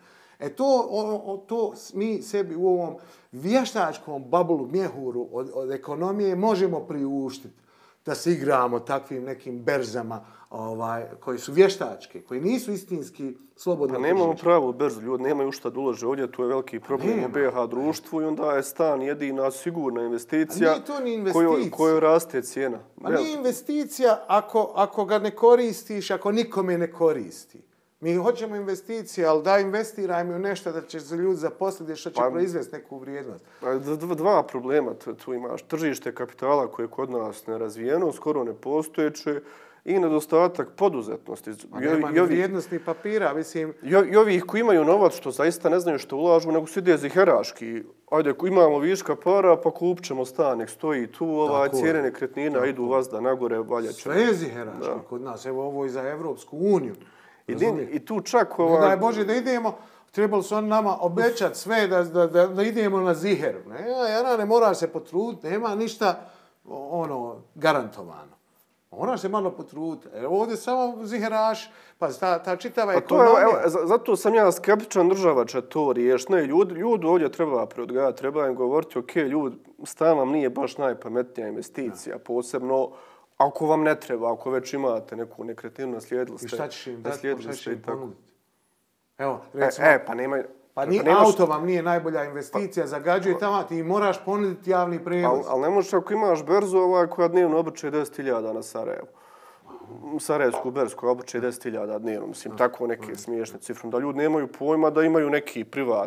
To mi sebi u ovom vještačkom babulu, mjehuru od ekonomije možemo priuštiti da se igramo takvim nekim berzama koji su vještačke, koji nisu istinski slobodno tržište. Nemamo pravu berzu, ljudi nemaju šta da ulože ovdje, tu je veliki problem u BiH društvu i onda je stan jedina sigurna investicija kojoj raste cijena. A nije investicija ako ga ne koristiš, ako nikome ne koristi. Mi hoćemo investicije, ali da investirajmo u nešto da će se ljudi zaposliti što će proizvesti neku vrijednost. Dva problema tu imaš. Tržište kapitala koje je kod nas nerazvijeno, skoro nepostojeće, i nedostatak poduzetnosti. A nema ni vrijednosti papira, mislim... I ovih koji imaju novac što zaista ne znaju što ulažu, nego su ide ziheraški. Ajde, imamo viška para, pa kupit ćemo stan, nek stoji tu, cijene nekretnina idu vazda nagore, valjaće. Sve je ziheraški kod nas, evo ovo i za Evropsku uniju. I tu čak... Daj Bože da idemo, trebali su oni nama obećati sve da idemo na ziher. Ne moraš se potruditi, nema ništa garantovano. Moraš se malo potruditi. Ovdje samo ziheraš, pa ta čitava ekonomija... Zato sam ja skeptičan, država će to riješiti. Ne, ljudi ovdje treba preodgajati, treba im govoriti, ok, ljudi, stan vam nije baš najpametnija investicija, posebno ako vam ne treba, ako već imate neku nekretninu, naslijedili ste. I šta ćeš im dati, šta ćeš im ponuditi? Evo, recimo... Pa nema... auto vam nije najbolja investicija, zagađuje tamo, ti moraš ponuditi javni prevoz. Ali ne možeš ako imaš berzu koja dnevno obrće 10.000 na Sarajevu. Sarajevsku berzu koja obrće 10.000 dnevno, mislim, tako neke smiješne cifre. Da ljudi nemaju pojma da imaju neki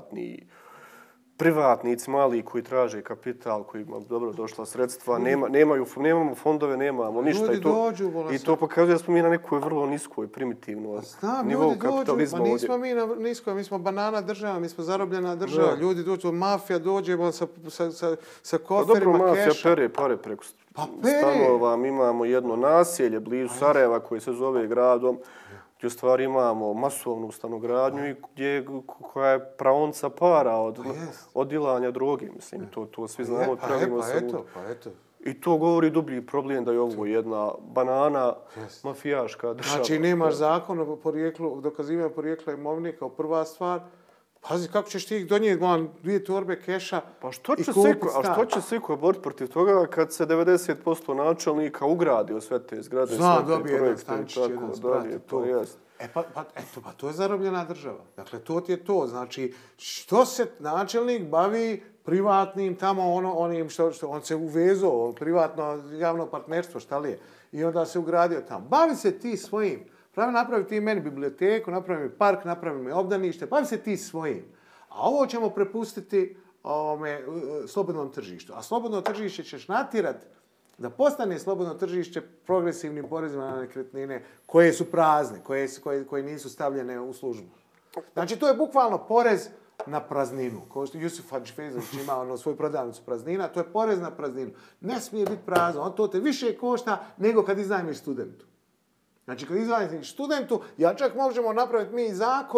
privatnici mali koji traže kapital, koji ima dobro došla sredstva, nemamo fondove, nemamo ništa. Ljudi dođu, i to pokazuje da smo mi na nekoj vrlo niskoj, primitivnoj nivou kapitalizma. Ma nismo mi na niskoj, mi smo banana država, mi smo zarobljena država. Ljudi dođu, mafija dođe sa koferima keša. Mafija pere pare preko stanova. Mi imamo jedno naselje blizu Sarajeva koje se zove gradom, gdje u stvari imamo masovnu stanogradnju i koja je praonca para od dilanja droge. Mislim, to svi znamo. I to govori dublji problem da je ovo jedna banana mafijaška država. Znači, nemaš zakon o dokazivanju porijekla imovine kao prva stvar. Pazi, kako ćeš ti donijeti 2 torbe keša i kupiti stan? A što će se iko boriti protiv toga kad se 90% načelnika ugradi u sve te zgrade? Zna, dobije jedan stančić, jedan sprat. Pa to je zarobljena država. Dakle, to ti je to. Znači, što se načelnik bavi privatnim tamo onim što on se uvezao, privatno javno partnerstvo, šta li je? I onda se ugradio tamo. Bavi se ti svojim. Napravi ti meni biblioteku, napravi mi park, napravi mi obdanište, bavi se ti svojim. A ovo ćemo prepustiti slobodnom tržištu. A slobodno tržište ćeš natjerati da postane slobodno tržište progresivnim porezima na nekretnine koje su prazne, koje nisu stavljene u službu. Znači, to je bukvalno porez na prazninu. Kao što Jusuf Hadžifezović ima svoju prodavnicu praznina, to je porez na prazninu. Ne smije biti prazno, to te više košta nego kad iznajmiš studentu. Znači, kad iznajmiš studentu, ja čak možemo napraviti mi zakone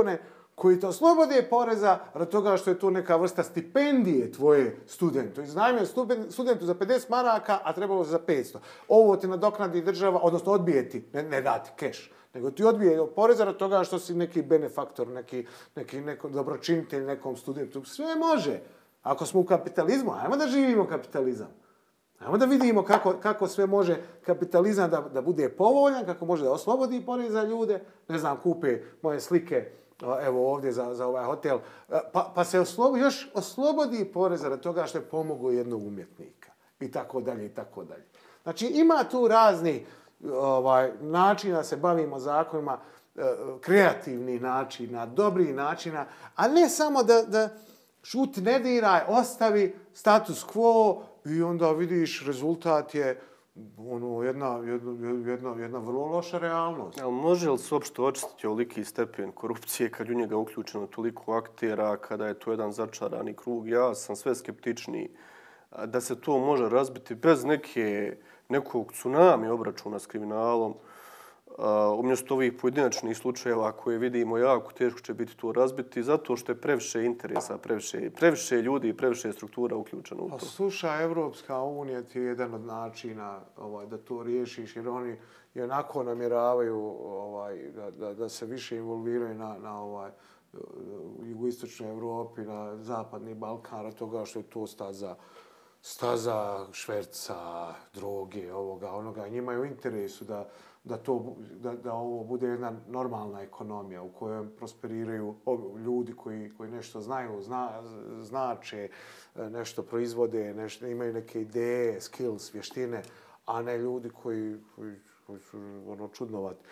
koji te oslobode poreza radi toga što je to neka vrsta stipendije tvoje studentu. Iznajmio studentu za 50 maraka, a trebalo za 500. Ovo ti nadoknadi država, odnosno odbije ti, ne dati keš, nego ti odbije od poreza radi toga što si neki benefaktor, neki dobročinitelj nekom studentu. Sve može. Ako smo u kapitalizmu, ajmo da živimo kapitalizam. Ajmo da vidimo kako sve može kapitalizam da bude povoljan, kako može da oslobodi porez za ljude. Ne znam, kupe moje slike, evo ovdje za ovaj hotel, pa se oslobodi poreza radi toga što je pomogao jednog umjetnika. I tako dalje, i tako dalje. Znači, ima tu razni načina da se bavimo zakonima, kreativnih načina, dobrih načina, a ne samo da šuti, ne diraj, ostavi status quo i onda vidiš rezultat je jedna vrlo loša realnost. Ali može li se uopšte očistiti ovoliki stepen korupcije kad u njega uključeno toliko aktera, kada je to jedan začarani krug? Ja sam sve skeptičniji da se to može razbiti bez nekog tsunami obračuna s kriminalom. Umjesto ovih pojedinačnih slučajeva koje vidimo, jako teško će biti to razbiti, zato što je previše interesa, previše ljudi i previše struktura uključeno u to. Slušaj, Evropska unija ti je jedan od načina da to riješiš, jer oni i onako namjeravaju da se više involviraju na jugoistočnoj Evropi, na zapadni Balkan, od toga što je to staza šverca, droge, onoga. Njima je u interesu da ovo bude jedna normalna ekonomija u kojoj prosperiraju ljudi koji nešto znaju, znače, nešto proizvode, imaju neke ideje, skills, vještine, a ne ljudi koji su čudnovati.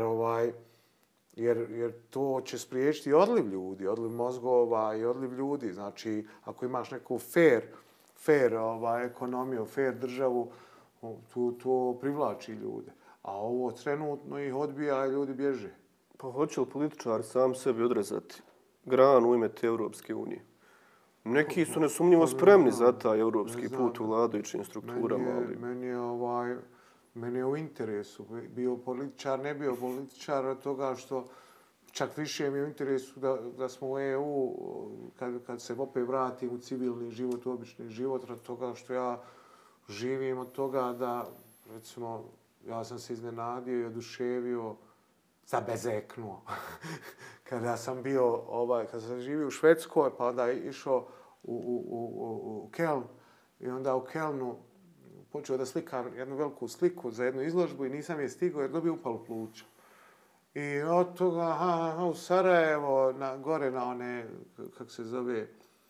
Jer to će spriječiti odliv ljudi, odliv mozgova i odliv ljudi. Znači, ako imaš neku fair ekonomiju, fair državu, to privlači ljude. A ovo trenutno ih odbija i ljudi bježe. Pa hoće li političari sam sebi odrezati granu u ime te Evropske unije? Neki su nesumnjivo spremni za taj evropski put u vladajućim strukturama. Meni je u interesu. Bio političar, ne bio političar, od toga što čak više mi je u interesu da smo u EU, kad se opet vratim u civilni život, u obični život, od toga što ja živim od toga da, recimo, ja sam se iznenadio i oduševio, zabezeknuo. Kada sam živio u Švedskoj, pa onda išao u Keln i onda u Kelnu počeo da slikam jednu veliku sliku za jednu izložbu i nisam je stigao jer dobio upalu pluća. I od toga, u Sarajevo, gore na one, kako se zove,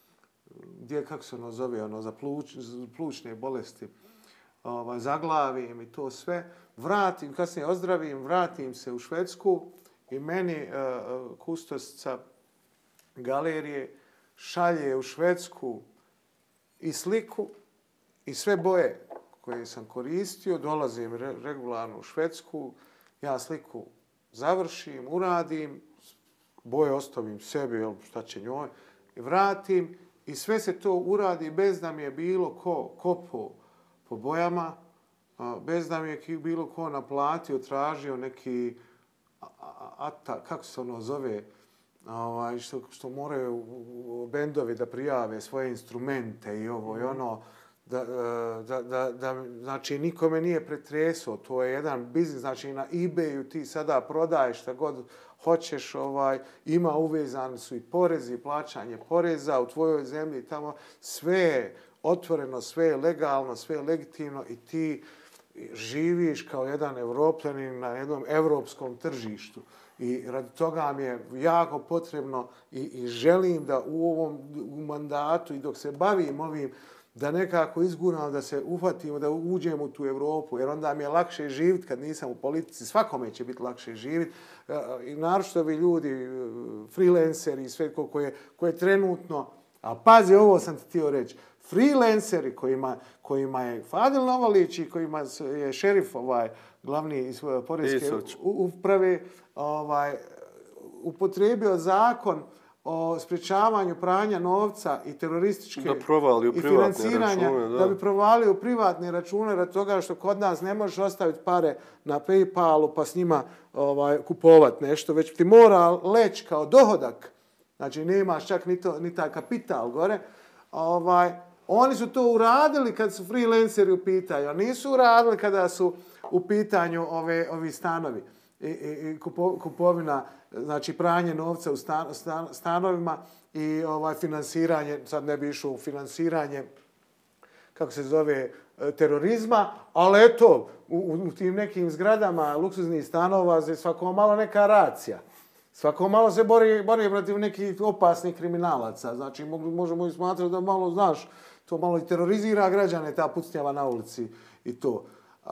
za plućne bolesti, zaglavim i to sve. Kasnije ozdravim, vratim se u Švedsku i meni kustosca galerije šalje u Švedsku i sliku i sve boje koje sam koristio. Dolazim regularno u Švedsku, ja sliku završim, uradim, boje ostavim sebi, šta će njoj, i vratim i sve se to uradi bez da mi je bilo ko kopao po bojama, bez da mi je bilo ko naplatio, tražio neki, kako se ono zove, što moraju bendovi da prijave svoje instrumente i ovo i ono, znači nikome nije pretresao, to je jedan biznis, znači na eBayu ti sada prodaješ šta god hoćeš, ima uvezani su i porezi, plaćanje poreza u tvojoj zemlji, tamo sve je otvoreno, sve je legalno, sve je legitimno i ti živiš kao jedan Evropljanin na jednom evropskom tržištu. I radi toga mi je jako potrebno i želim da u ovom mandatu i dok se bavim ovim, da nekako izguramo, da se uhvatimo, da uđemo u tu Evropu, jer onda mi je lakše živjeti kad nisam u politici, svakome će biti lakše živjeti. I naročito ovi ljudi, freelanceri i sve koje trenutno, a pazi, ovo sam ti htio reći, freelanceri kojima je Fadil Novalić i kojima je šerif glavni iz Poreske uprave upotrijebio zakon o sprječavanju pranja novca i terorističke i financiranja, da bi provalio privatne račune radi toga što kod nas ne možeš ostaviti pare na PayPalu pa s njima kupovati nešto, već ti mora leći kao dohodak znači nemaš čak ni taj kapital gore, oni su to uradili kad su freelanceri u pitanju, a nisu uradili kada su u pitanju ovi stanovi i kupovina, znači pranje novca u stanovima i finansiranje, sad ne bi išao u finansiranje, kako se zove, terorizma, ali eto, u tim nekim zgradama luksuznih stanova je svako malo neka racija. Svako malo se bori protiv nekih opasnih kriminalaca. Znači, možemo i smatrati da malo, znaš, to malo i terorizira građane, ta pucnjava na ulici i to.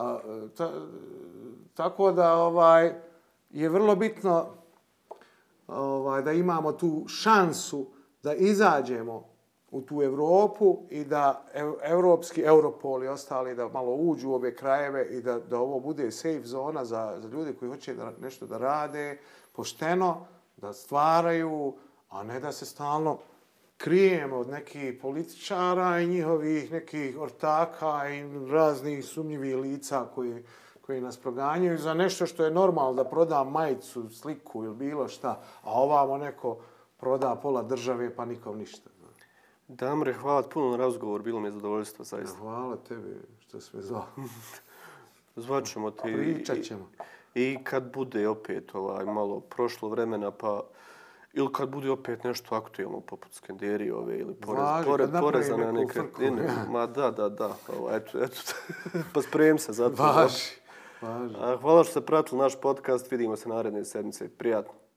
Tako da je vrlo bitno da imamo tu šansu da izađemo u tu Europu i da europski Europol i ostali da malo uđu u ove krajeve i da ovo bude safe zona za ljude koji hoće nešto da rade pošteno, da stvaraju, a ne da se stalno krijemo od nekih političara i njihovih nekih ortaka i raznih sumnjivih lica koji nas proganjaju za nešto što je normalno, da proda majicu, sliku ili bilo šta, a ovamo neko proda pola države pa nikom ništa. Damre, hvala puno na razgovor, bilo mi je zadovoljstvo, zaista. Hvala tebi što si me zvao. Zvaćemo ti. Pričat ćemo. I kad bude opet malo prošlo vremena, pa ili kad bude opet nešto aktuelno poput Skenderije ili poreza na nekretnine. Ma da. Eto. Pa spremim se za to. Važi. Hvala što ste pratili naš podcast. Vidimo se naredne sedmice. Prijatno.